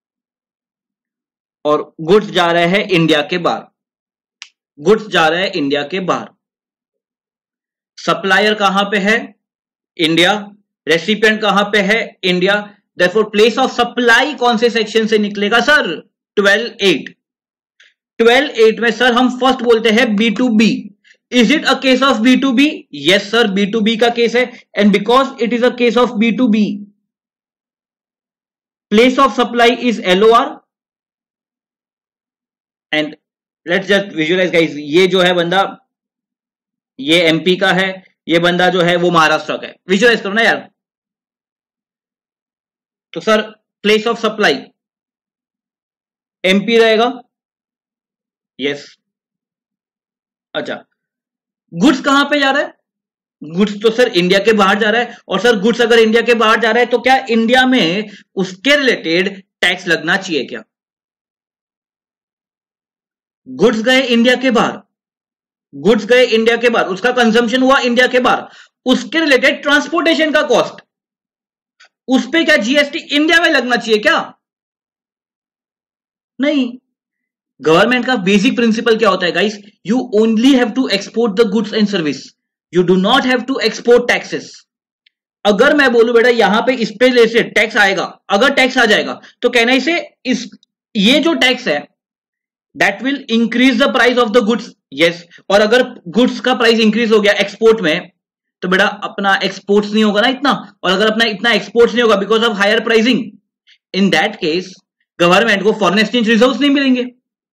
Speaker 1: और गुड्स जा रहे हैं इंडिया के बाहर. गुड्स जा रहे हैं इंडिया के बाहर. सप्लायर कहां पे है? इंडिया. रेसिपिएंट कहां पे है? India. Therefore place of supply कौन से सेक्शन से निकलेगा सर? 12(8). 12(8) में सर हम फर्स्ट बोलते हैं B2B. Is it a case of B2B? Yes sir, B2B का केस है. And because it is a case of B2B, place of supply is LOR. And let's just visualize guys. ये जो है बंदा, ये MP का है. ये बंदा जो है वो महाराष्ट्र का है. विजुअलाइज करो ना यार. तो sir place of supply MP रहेगा. यस. अच्छा, गुड्स कहां पे जा रहा है? गुड्स तो सर इंडिया के बाहर जा रहा है. और सर गुड्स अगर इंडिया के बाहर जा रहा है तो क्या इंडिया में उसके रिलेटेड टैक्स लगना चाहिए क्या? गुड्स गए इंडिया के बाहर. गुड्स गए इंडिया के बाहर, उसका कंजम्पशन हुआ इंडिया के बाहर. उसके रिलेटेड ट्रांसपोर्टेशन का कॉस्ट, उस पे क्या GST इंडिया में लगना चाहिए क्या? नहीं. गवर्नमेंट का बेसिक प्रिंसिपल क्या होता है guys? You only have to export the goods and service. You do not have to export taxes. अगर मैं बोलूं बेटा यहां पे इस पे से टैक्स आएगा, अगर टैक्स आ जाएगा तो कहना इसे इस ये जो टैक्स है that will increase the price of the goods. Yes. और अगर गुड्स का प्राइस इंक्रीज हो गया एक्सपोर्ट में तो बेटा अपना एक्सपोर्ट्स नहीं होगा ना इतना. और अगर अपना इतना एक्सपोर्ट्स नहीं होगा because of higher pricing, in that case government को फॉरेन एक्सचेंज रिजर्व्स नहीं मिलेंगे.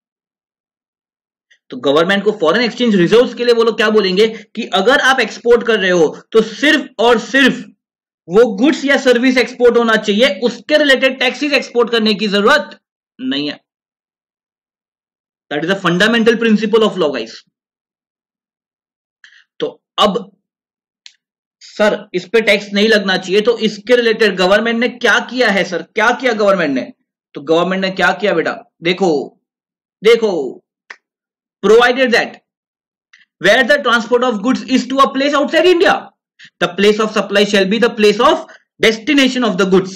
Speaker 1: तो गवर्नमेंट को फॉरेन एक्सचेंज रिजर्व्स के लिए वो लोग क्या बोलेंगे कि अगर आप एक्सपोर्ट कर रहे हो तो सिर्फ और सिर्फ वो गुड्स या सर्विस एक्सपोर्ट होना चाहिए, उसके रिलेटेड टैक्सेस एक्सपोर्ट करने की जरूरत नहीं है. That is a fundamental principle of law guys. तो अब सर इस पे टैक्स नहीं लगना चाहिए तो इसके रिलेटेड गवर्नमेंट ने क्या किया है सर? क्या किया गवर्नमेंट ने? तो गवर्नमेंट ने क्या किया बेटा? देखो देखो. Provided that where the transport of goods is to a place outside India, the place of supply shall be the place of destination of the goods.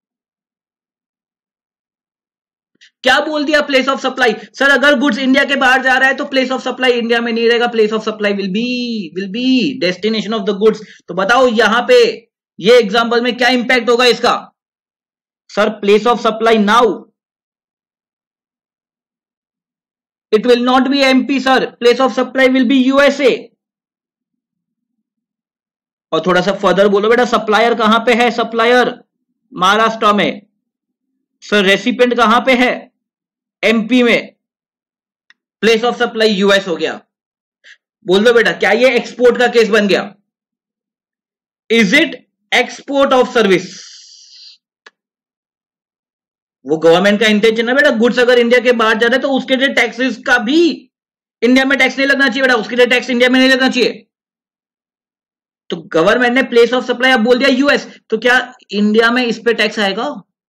Speaker 1: क्या बोल दिया? Place of supply. सर अगर गुड्स इंडिया के बाहर जा रहा है तो प्लेस ऑफ सप्लाई इंडिया में नहीं रहेगा. Place of supply will be destination of the goods. तो बताओ यहां पे ये एग्जांपल में क्या इंपैक्ट होगा इसका? Sir place of supply now it will not be MP sir. Place of supply will be USA. और थोड़ा सा फर्दर बोलो बेटा. सप्लायर कहां पे है? सप्लायर महाराष्ट्र में. सर रेसिपिएंट कहां पे है? MP में. प्लेस ऑफ सप्लाई US हो गया. बोल दो बेटा क्या ये एक्सपोर्ट का केस बन गया? Is it export of service? वो गवर्नमेंट का इंटेंशन है बेटा. गुड्स अगर इंडिया के बाहर जा रहे हैं तो उसके लिए टैक्सेस का भी इंडिया में टैक्स नहीं लगना चाहिए बेटा. उसके लिए टैक्स इंडिया में नहीं लगना चाहिए. तो गवर्नमेंट ने प्लेस ऑफ सप्लाई अब बोल दिया US. तो क्या इंडिया में इस पे टैक्स आएगा?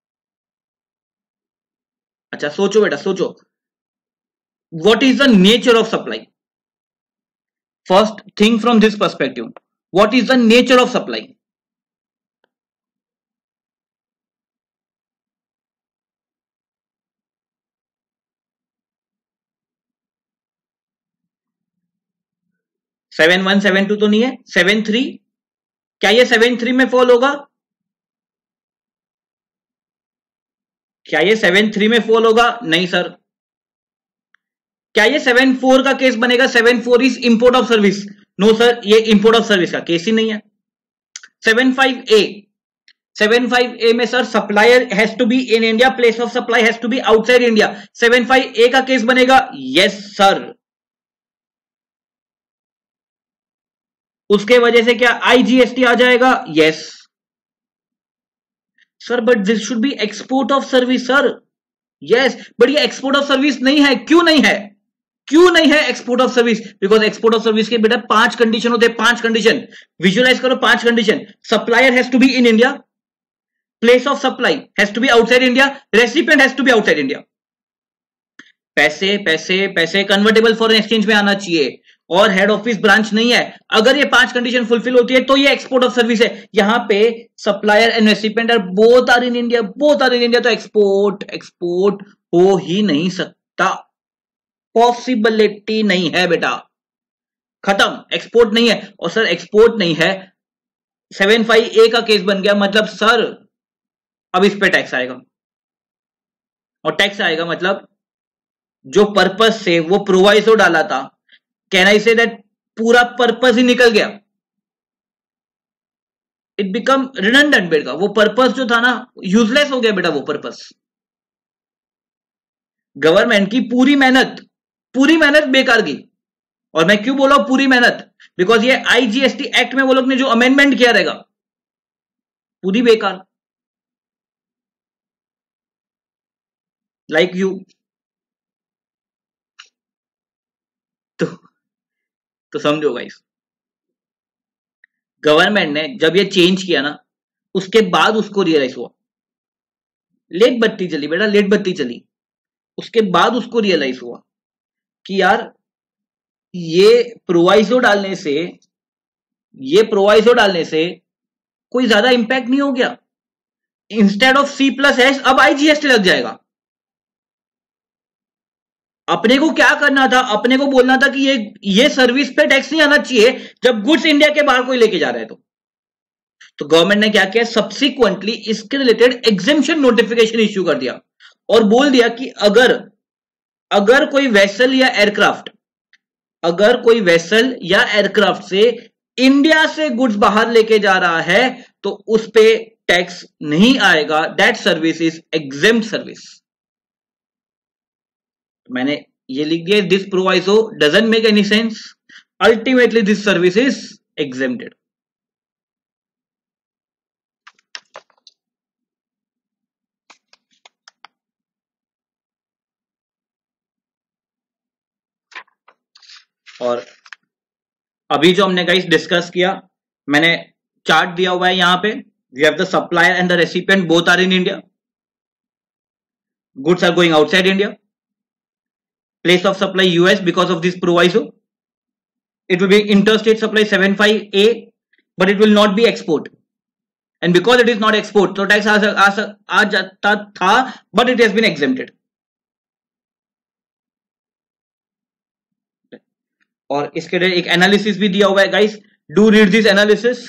Speaker 1: अच्छा सोचो बेटा सोचो. What is the nature of supply? First think from this perspective. What is the nature of supply? 7-1 7-2 तो नहीं है, 7-3, क्या ये 7-3 में फॉल होगा? क्या ये 7-3 में फॉल होगा? नहीं सर। क्या ये 7-4 का केस बनेगा? 7-4 is import of service. No sir, ये इंपोर्ट ऑफ सर्विस का केस ही नहीं है। 7-5A, 7-5A में sir supplier has to be in India, place of supply has to be outside India. 7-5A का केस बनेगा? Yes sir. उसके वजह से क्या IGST आ जाएगा? Yes sir, but this should be export of service sir. Yes, but ये export of service नहीं है। क्यों नहीं है? क्यों नहीं है export of service? Because export of service के बेटा 5 कंडीशन होते हैं, 5 कंडीशन। विजुअलाइज करो 5 condition. Supplier has to be in India, place of supply has to be outside India, recipient has to be outside India. पैसे पैसे पैसे convertible foreign exchange में आना चाहिए और हेड ऑफिस ब्रांच नहीं है। अगर ये 5 कंडीशन फुलफिल होती है तो ये एक्सपोर्ट ऑफ सर्विस है। यहां पे supplier and recipient are both are in India, both are in India, तो एक्सपोर्ट हो ही नहीं सकता। पॉसिबिलिटी नहीं है बेटा, खत्म। एक्सपोर्ट नहीं है। और सर एक्सपोर्ट नहीं है, 7-5A का केस बन गया, मतलब सर अब इस पे टैक्स आएगा। और टैक्स आएगा मतलब जो पर्पस से वो प्रोवाइसो डाला था, कैन आई से दैट पूरा पर्पस ही निकल गया। इट बिकम रिडंडेंट बेटा। वो पर्पस जो था ना, यूजलेस हो गया बेटा वो पर्पस। गवर्नमेंट की पूरी मेहनत बेकार की। और मैं क्यों बोला पूरी मेहनत? बिकॉज ये IGST एक्ट में वो लोग ने जो अमेंडमेंट किया रहेगा, पूरी बेकार। Like you. तो समझो गाइस, गवर्नमेंट ने जब ये चेंज किया ना, उसके बाद उसको रियलाइज हुआ। लेट बत्ती चली बेटा, लेट बत्ती चली। उसके बाद उसको रियलाइज हुआ कि यार ये प्रोवाइसो डालने से कोई ज्यादा इंपैक्ट नहीं हो गया। इंस्टेड ऑफ C+H अब IGST लग जाएगा। अपने को क्या करना था? अपने को बोलना था कि ये सर्विस पे टैक्स नहीं आना चाहिए जब गुड्स इंडिया के बाहर कोई लेके जा रहा है। तो गवर्नमेंट ने क्या किया? सब्सिक्वेंटली इसके रिलेटेड एग्जेम्पशन नोटिफिकेशन इश्यू कर दिया और बोल दिया कि अगर कोई वेसल या एयरक्राफ्ट से इंडिया से गुड्स बाहर लेके जा रहा है तो उस पे टैक्स नहीं आएगा। That service is exempt service. मैंने ये लिख दिया, this proviso doesn't make any sense, ultimately this service is exempted. और अभी जो हमने गाइस डिस्कस किया, मैंने चार्ट दिया हुआ है यहां पे। We have the supplier and the recipient, both are in India, goods are going outside India, place of supply US because of this proviso. It will be interstate supply 7-5A, but it will not be export. And because it is not export, so tax आ जाता था, but it has been exempted. और इसके लिए एक analysis भी दिया हुआ है guys, do read this analysis.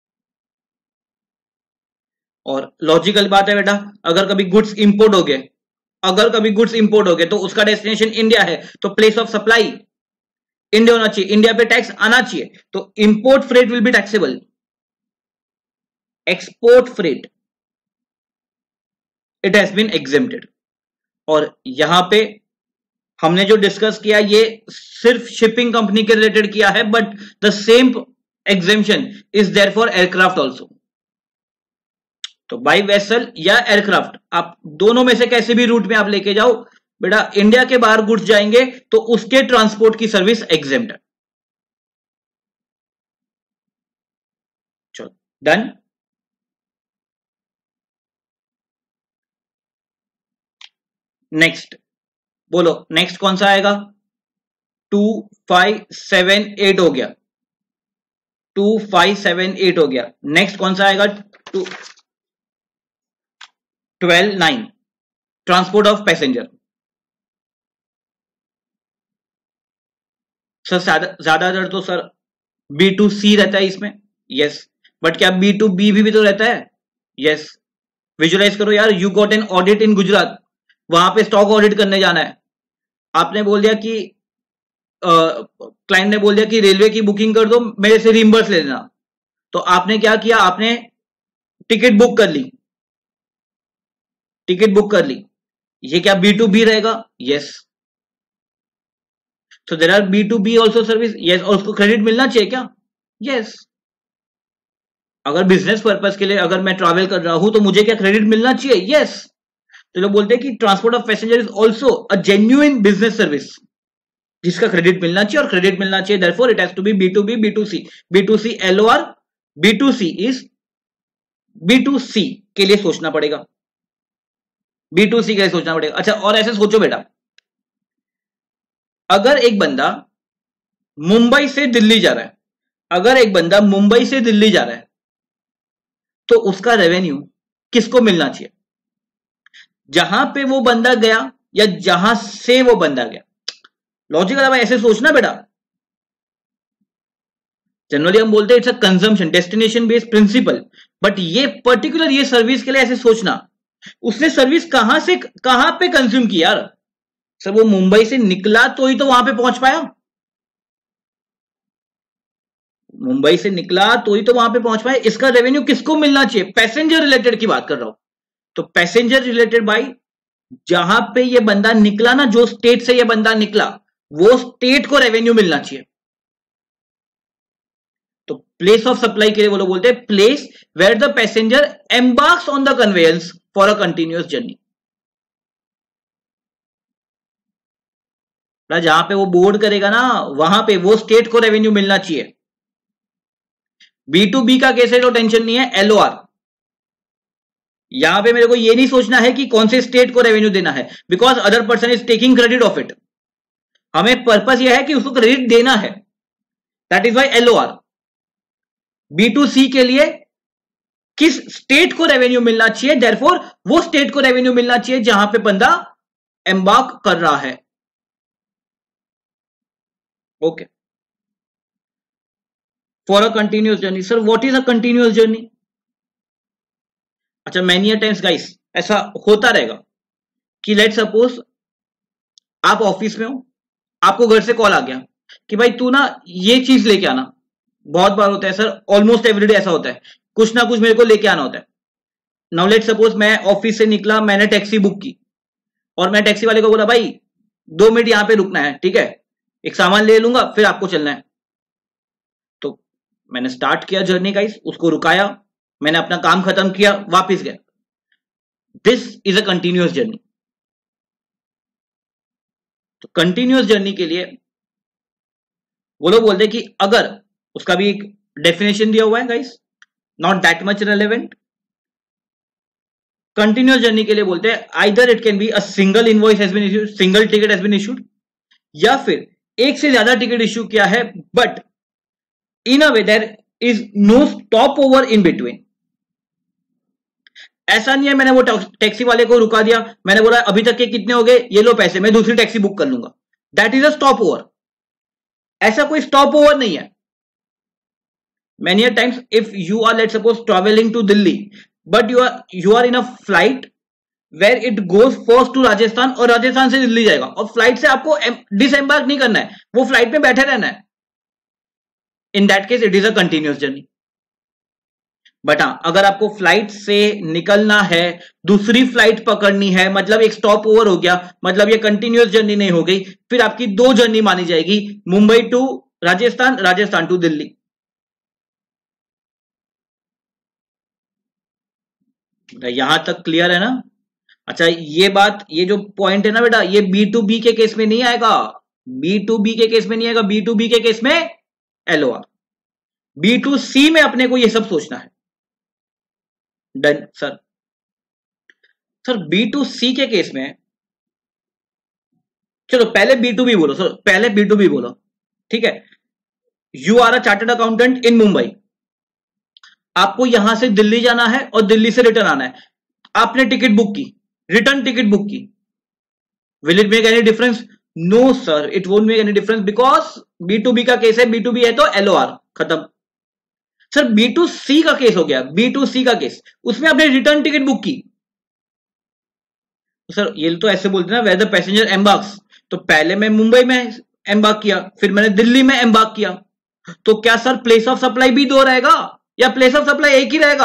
Speaker 1: और लॉजिकल बात है बेटा, अगर कभी गुड्स इंपोर्ट हो गए तो उसका डेस्टिनेशन इंडिया है, तो प्लेस ऑफ सप्लाई इंडिया होना चाहिए, इंडिया पे टैक्स आना चाहिए। तो import freight will be taxable, export freight it has been exempted. और यहां पे हमने जो डिस्कस किया ये सिर्फ शिपिंग कंपनी के रिलेटेड किया है, but the same exemption is there for aircraft also. तो बाई वेसल या एयरक्राफ्ट, आप दोनों में से कैसे भी रूट में आप लेके जाओ बेटा, इंडिया के बाहर गुड्स जाएंगे तो उसके ट्रांसपोर्ट की सर्विस एग्जेम्प्ट है। चलो डन। नेक्स्ट बोलो, नेक्स्ट कौन सा आएगा? 2578 हो गया, 2578 हो गया। नेक्स्ट कौन सा आएगा? 12-9 ट्रांसपोर्ट ऑफ पैसेंजर। सर ज्यादातर तो सर B2C रहता है इसमें, यस, बट क्या B2B भी तो रहता है, यस। विजुलाइज करो यार, you got an audit in Gujarat, वहां पे स्टॉक ऑडिट करने जाना है, आपने बोल दिया कि क्लाइंट ने बोल दिया कि रेलवे की बुकिंग कर दो, मेरे से रिम्बर्स ले लेना, तो आपने क्या किया, आपने टिकट बुक कर ली, टिकट बुक कर ली, ये क्या B2B रहेगा, yes. So there are B2B also service, yes, और उसको क्रेडिट मिलना चाहिए क्या, yes। अगर बिजनेस पर्पस के लिए अगर मैं ट्रैवल कर रहा हूं तो मुझे क्या क्रेडिट मिलना चाहिए, yes। तो लोग बोलते हैं कि transport of passenger is also a genuine business service, जिसका क्रेडिट मिलना चाहिए, और क्रेडिट मिलना चाहिए, therefore it has to be B2B, B2C, B2C LOR, B2C is B2C के लिए सोचना पड़ेगा, B2C के लिए सोचना पड़ेगा। अच्छा, और ऐसे सोचो बेटा, अगर एक बंदा मुंबई से दिल्ली जा रहा है, अगर एक बंदा मुंबई से दिल्ली जा रहा है, तो उसका रेवेन्यू किसको मिलना चाहिए, जहां पे वो बंदा गया या जहां से वो बंदा गया। लॉजिकल अब ऐसे सोचना बेटा, जनरली हम बोलते हैं it's a consumption destination based principle, but ये पर्टिकुलर ये सर्विस के लिए ऐसे सोचना, उसने सर्विस कहां से कहां पे कंज्यूम की यार, सर वो मुंबई से निकला तो ही तो वहां पे पहुंच पाया, मुंबई से निकला तो ही तो वहां पे पहुंच पाया, इसका रेवेन्यू किसको मिलना चाहिए, पैसेंजर रिलेटेड की बात कर रहा हूं, तो पैसेंजर रिलेटेड भाई, जहां पे ये बंदा निकला ना, जो स्टेट से ये बंदा निकला, वो स्टेट को रेवेन्यू मिलना चाहिए। तो प्लेस ऑफ सप्लाई के लिए वो लोग बोलते हैं place where the passenger embarks on the conveyance for a continuous journey, जहां पे वो बोर्ड करेगा ना, वहां पे वो स्टेट को रेवेन्यू मिलना चाहिए। B2B का केस है तो टेंशन नहीं है, LOR, यहां पे मेरे को ये नहीं सोचना है कि कौन से स्टेट को रेवेन्यू देना है, because other person is taking credit of it, हमें पर्पस यह है कि उसको क्रेडिट देना है, that is why LOR। B2C के लिए किस स्टेट को रेवेन्यू मिलना चाहिए, देयरफॉर वो स्टेट को रेवेन्यू मिलना चाहिए जहां पे बंदा एम्बार्क कर रहा है, okay. For a continuous journey, sir what is a continuous journey. अच्छा, मैनी टाइम्स गाइस ऐसा होता रहेगा कि लेट सपोज आप ऑफिस में हो, आपको घर से कॉल आ गया कि भाई तू ना ये चीज लेके आना, बहुत बार होता है सर, ऑलमोस्ट एवरीडे ऐसा होता है, कुछ ना कुछ मेरे को लेके आना होता है। नाउ लेट सपोज मैं ऑफिस से निकला, मैंने टैक्सी बुक की, और मैं टैक्सी वाले को बोला भाई 2 मिनट यहां पे रुकना है, ठीक है, एक सामान ले लूंगा फिर आपको चलना है। तो मैंने स्टार्ट किया जर्नी गाइस, उसको रुकाया, मैंने अपना काम खत्म किया, वापस गया, this is a continuous journey. तो कंटिन्यूअस जर्नी के लिए वो लोग बोलते हैं कि अगर, उसका भी एक डेफिनेशन दिया हुआ है guys, not that much relevant. Continuous journey के लिए बोलते हैं either it can be a single invoice has been issued, single ticket has been issued, या फिर एक से ज्यादा टिकट इश्यू किया है, but in a way there is no stop over in between. ऐसा नहीं है मैंने वो टैक्सी वाले को रुका दिया, मैंने बोला अभी तक के कितने हो गए, ये लो पैसे, मैं दूसरी टैक्सी बुक कर लूंगा, that is a stop over. ऐसा कोई स्टॉप ओवर नहीं है। Many a times if you are let's suppose traveling to Delhi, but you are in a flight where it goes first to Rajasthan, और राजस्थान से दिल्ली जाएगा, और फ्लाइट से आपको डिसएम्बार्क नहीं करना है, वो फ्लाइट में बैठे रहना है, in that case it is a continuous journey. But हाँ, अगर आपको फ्लाइट से निकलना है, दूसरी फ्लाइट पकड़नी है, मतलब एक स्टॉप ओवर हो गया, मतलब ये कंटिन्यूअस जर्नी नहीं हो गई, फिर आपकी 2 जर्नी मानी जाएगी, मुंबई टू राजस्थान, राजस्थान टू दिल्ली। यहां तक क्लियर है ना। अच्छा, ये बात, ये जो पॉइंट है ना बेटा, ये B2B के केस में नहीं आएगा, B2B के केस में नहीं आएगा, B2B के केस में LOR, B2C में अपने को ये सब सोचना है। Done sir. सर B2C के केस में, चलो पहले B2B बोलो सर, पहले B2B बोलो, ठीक है। You are a chartered accountant in Mumbai, आपको यहां से दिल्ली जाना है और दिल्ली से रिटर्न आना है, आपने टिकट बुक की, रिटर्न टिकट बुक की, will it make any difference, no sir, it won't make any difference because B2B का केस है, B2B है तो LOR खत्म। सर B2C का केस हो गया, B2C का केस, उसमें आपने रिटर्न टिकट बुक की। सर ये तो ऐसे बोलते ना, वेयर द पैसेंजर एम्बार्क्स, तो पहले मैं मुंबई में एम्बार्क किया, फिर मैंने दिल्ली में एम्बार्क किया, तो क्या सर प्लेस ऑफ सप्लाई भी दो रहेगा या प्लेस ऑफ सप्लाई एक ही रहेगा?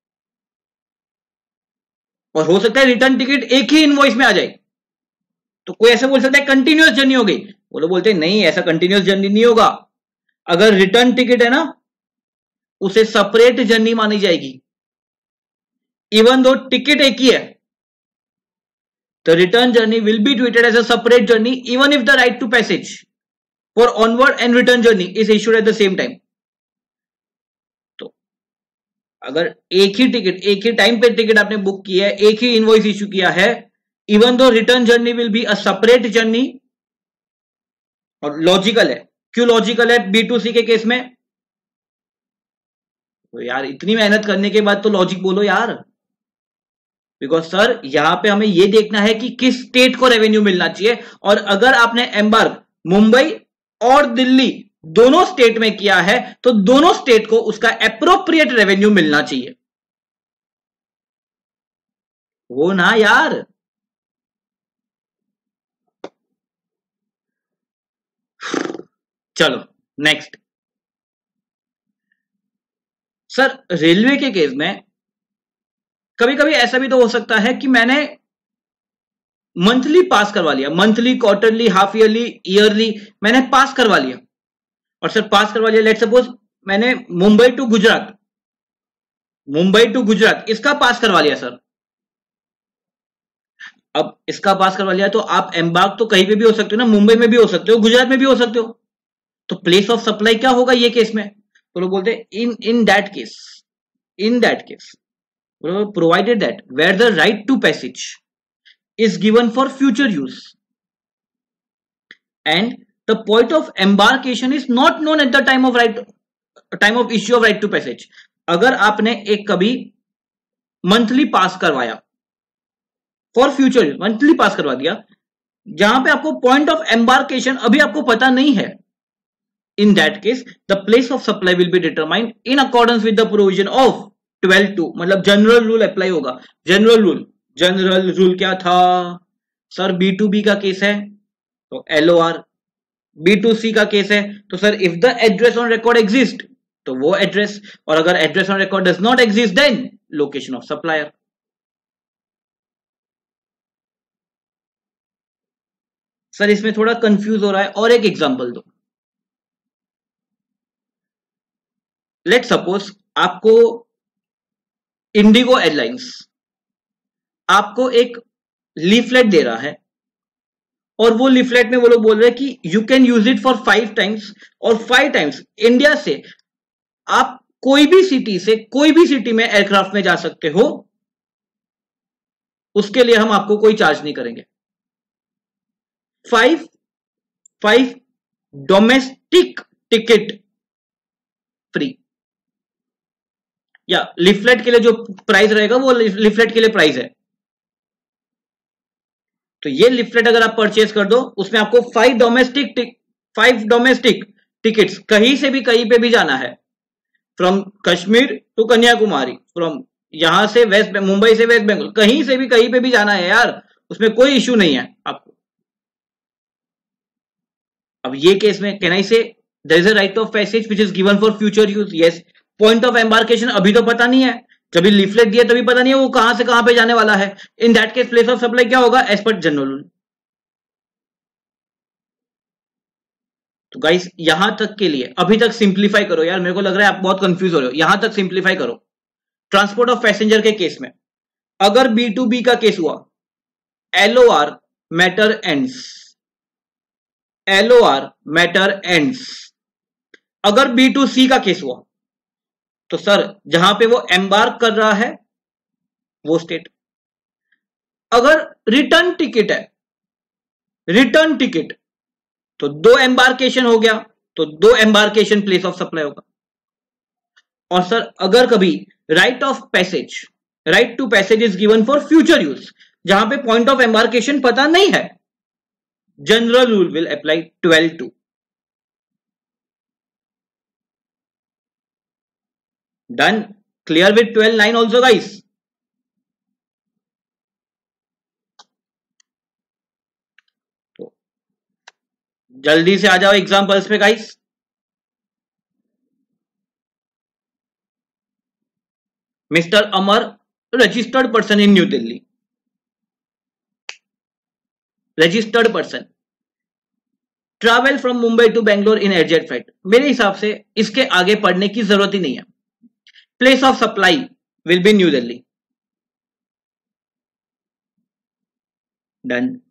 Speaker 1: और हो सकता है रिटर्न टिकट एक ही इनवॉइस में आ जाए। तो कोई ऐसे बोल सकता है कंटिन्यूअस जर्नी हो गई, वो लोग बोलते हैं नहीं ऐसा कंटिन्यूअस जर्नी नहीं होगा। अगर रिटर्न टिकट है ना, उसे सेपरेट जर्नी मानी जाएगी, इवन दो टिकट एक ही है। The return journey will be treated as a separate journey even if the right to passage for onward and return journey is issued at the same time. तो अगर एक ही ticket, एक ही time पे ticket आपने बुक किया है, एक ही इनवॉइस इश्यू किया है, इवन दो return journey will be a separate journey. और लॉजिकल है, क्यों लॉजिकल है B2C के केस में? तो यार इतनी मेहनत करने के बाद तो लॉजिक बोलो यार। बिकॉज सर यहां पे हमें यह देखना है कि किस स्टेट को रेवेन्यू मिलना चाहिए, और अगर आपने एम्बार्क मुंबई और दिल्ली दोनों स्टेट में किया है तो दोनों स्टेट को उसका एप्रोप्रिएट रेवेन्यू मिलना चाहिए, वो ना यार। चलो नेक्स्ट। सर रेलवे के केस में कभी कभी ऐसा भी तो हो सकता है कि मैंने मंथली पास करवा लिया, monthly, quarterly, half yearly, yearly मैंने पास करवा लिया। और सर पास करवा लिया, लेट सपोज मैंने मुंबई टू गुजरात, मुंबई टू गुजरात इसका पास करवा लिया सर। अब इसका पास करवा लिया तो आप एम्बार्क तो कहीं पे भी हो सकते हो ना, मुंबई में भी हो सकते हो, गुजरात में भी हो सकते हो। तो प्लेस ऑफ सप्लाई क्या होगा ये केस में? तो लोग बोलते हैं in that case provided that where the right to passage is given for future use and the point of embarkation is not known at the time of issue of right to passage। अगर आपने एक कभी monthly pass करवाया for future use, monthly pass करवा दिया, जहां पे आपको पॉइंट ऑफ एम्बार्केशन अभी आपको पता नहीं है, in that case the place of supply will be determined in accordance with the provision of 12(2), मतलब जनरल रूल अप्लाई होगा। जनरल रूल क्या था सर? B2B का केस है तो LOR, B2C का केस है तो sir if the address on record exist तो वो एड्रेस, और अगर address on record does not exist then location of supplier. Sir इसमें थोड़ा कंफ्यूज हो रहा है, और एक एग्जांपल दो। लेट सपोज आपको इंडिगो एयरलाइंस आपको एक लीफलेट दे रहा है, और वो लीफलेट में वो लोग बोल रहे हैं कि you can use it for 5 times, और 5 टाइम्स इंडिया से आप कोई भी सिटी में एयरक्राफ्ट में जा सकते हो, उसके लिए हम आपको कोई चार्ज नहीं करेंगे। 5 डोमेस्टिक टिकट फ्री, या लीफलेट के लिए जो प्राइस रहेगा वो लीफलेट के लिए प्राइस है। तो ये लीफलेट अगर आप परचेज कर दो, उसमें आपको 5 डोमेस्टिक टिकट्स, कहीं से भी कहीं पे भी जाना है, from Kashmir to Kanyakumari, from यहां से मुंबई से वेस्ट बंगाल, कहीं से भी कहीं पे भी जाना है यार, उसमें कोई इश्यू नहीं है आपको। अब ये केस में can I say there is a right of passage which is given for future use? Yes. Point of embarkation अभी तो पता नहीं है, जब भी लीफलेट दिया तभी पता नहीं है वो कहां से कहां पे जाने वाला है। In that case place of supply क्या होगा? As per general rule. तो गाइस यहां तक के लिए अभी तक सिंप्लीफाई करो यार, मेरे को लग रहा है आप बहुत कंफ्यूज हो रहे हो, यहां तक सिंप्लीफाई करो। ट्रांसपोर्ट ऑफ पैसेंजर के केस में अगर B2B का केस हुआ, LOR matter ends, LOR matter ends. अगर B2C का केस हुआ तो सर जहां पे वो एम्बार्क कर रहा है वो स्टेट। अगर रिटर्न टिकट है, रिटर्न टिकट, तो 2 एम्बार्केशन हो गया, तो 2 एम्बार्केशन प्लेस ऑफ सप्लाई होगा। और सर अगर कभी right of passage, right to passage is given for future use, जहां पे पॉइंट ऑफ एम्बार्केशन पता नहीं है, General rule will apply 12.2. Done. Clear with 12.9 also guys. तो जल्दी से आ जाओ एग्जांपल्स पे guys. Mr. Amar, registered person in New Delhi. Registered person. Travel from Mumbai to Bangalore in airjet flight. मेरे हिसाब से इसके आगे पढ़ने की जरूरत ही नहीं है. Place of supply will be New Delhi. Done.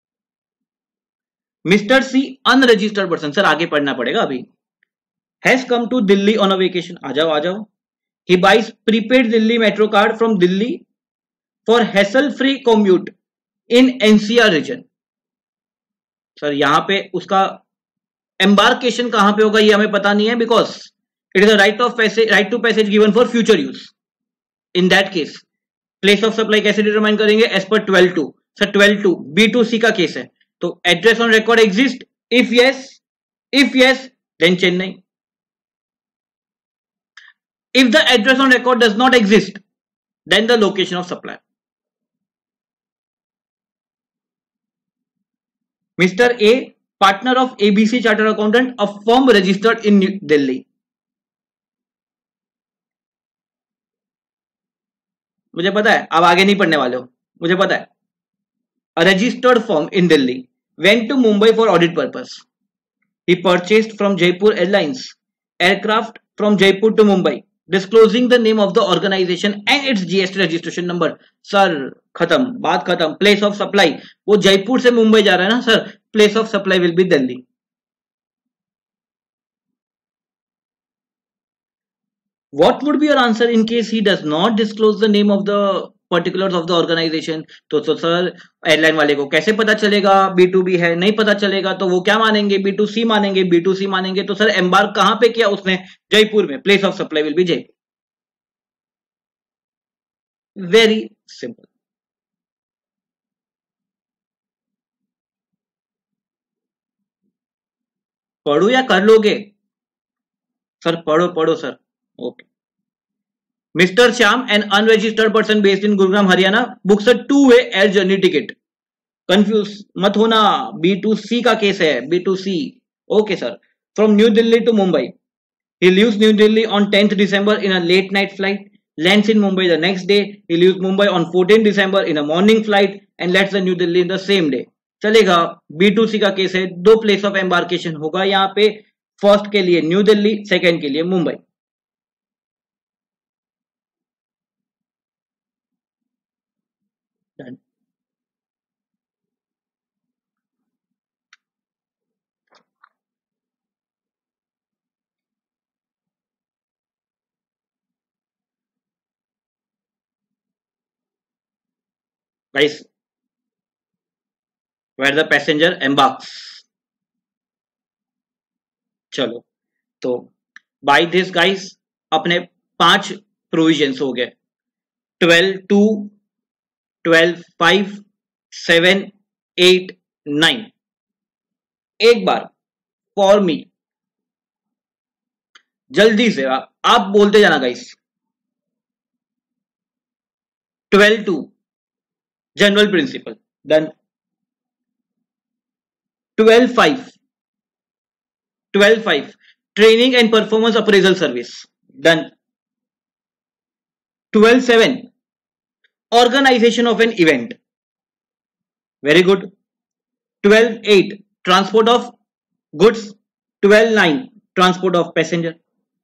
Speaker 1: Mr. C, unregistered person. Sir आगे पढ़ना पड़ेगा अभी. Has come to Delhi on a vacation. आ जाओ आ जाओ. He buys prepaid Delhi metro card from Delhi for hassle-free commute in NCR region. Sir यहाँ पे उसका embarkation कहां पे होगा ये हमें पता नहीं है, because it is a right to passage given for future use. In that case place of supply कैसे डिटरमाइन करेंगे? एज पर 12.2. सर 12.2 B2C का केस है, तो address on record exist. If yes then Chennai. If the address on record does not exist, then the location of supply. Mr. A, partner of ABC Chartered Accountant, a firm registered in New Delhi. मुझे पता है आप आगे नहीं पढ़ने वाले हो, मुझे पता है. A registered firm in Delhi went to Mumbai for audit purpose. He purchased from Jaipur Airlines aircraft from Jaipur to Mumbai, disclosing the name of the organization and its GST registration number. Sir खत्म, बात खत्म. Place of supply वो जयपुर से मुंबई जा रहा है ना sir, place of supply will be Delhi. What would be your answer in case he does not disclose the name of the particulars of the organization? तो सर एयरलाइन वाले को कैसे पता चलेगा B2B है? नहीं पता चलेगा तो वो क्या मानेंगे? B2C मानेंगे. B2C मानेंगे तो सर एम्बार्क कहां पे किया उसने? जयपुर में. Place of supply will be Jaipur. Very simple. पढ़ो या कर लोगे? सर पढ़ो sir. Okay. Mr. Shyam, an unregistered person based in Gurugram, Haryana, books a two-way air journey ticket. Confuse मत होना, B2C का केस है. B2C. Okay sir. From New Delhi to Mumbai. He leaves New Delhi on 10th December in a late night flight. Lands in Mumbai the next day. He leaves Mumbai on 14th December in a morning flight and lands in New Delhi in the same day. चलेगा. B2C का case है. दो place of embarkation होगा यहाँ पे. First के लिए new Delhi, second के लिए Mumbai. Done. Guys, where the passenger embarks. चलो तो बाय दिस गाइस अपने 5 प्रोविजंस हो गए. 12.2, 12.5, 7, 8, 9. एक बार फॉर मी जल्दी से आप बोलते जाना guys. 12.2 general principle. Done. 12.5 training and performance appraisal service. Done. 12.7 organization of an event. Very good. 12.8 transport of goods. 12.9 transport of passenger.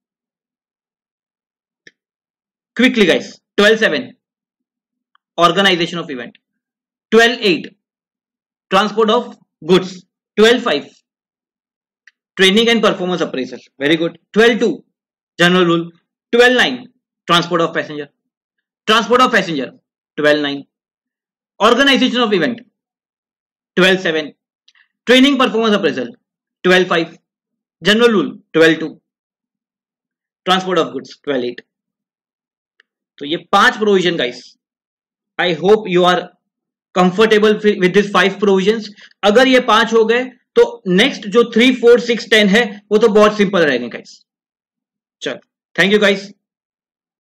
Speaker 1: Quickly guys. 12.7 organization of event. 12.8 transport of goods. 12.5 training and performance appraisal. Very good. 12.2 general rule. 12.9 transport of passenger. Transport of passenger. 12.9 organization of event. 12.7 training performance appraisal. 12.5 general rule. 12.2 transport of goods. 12.8. तो ये 5 provision guys. I hope you are comfortable with this 5 provisions? अगर ये 5 हो गए तो next जो 3, 4, 6, 10 है वो तो बहुत सिंपल रहेंगे गाइस। चलो, थैंक यू गाइस।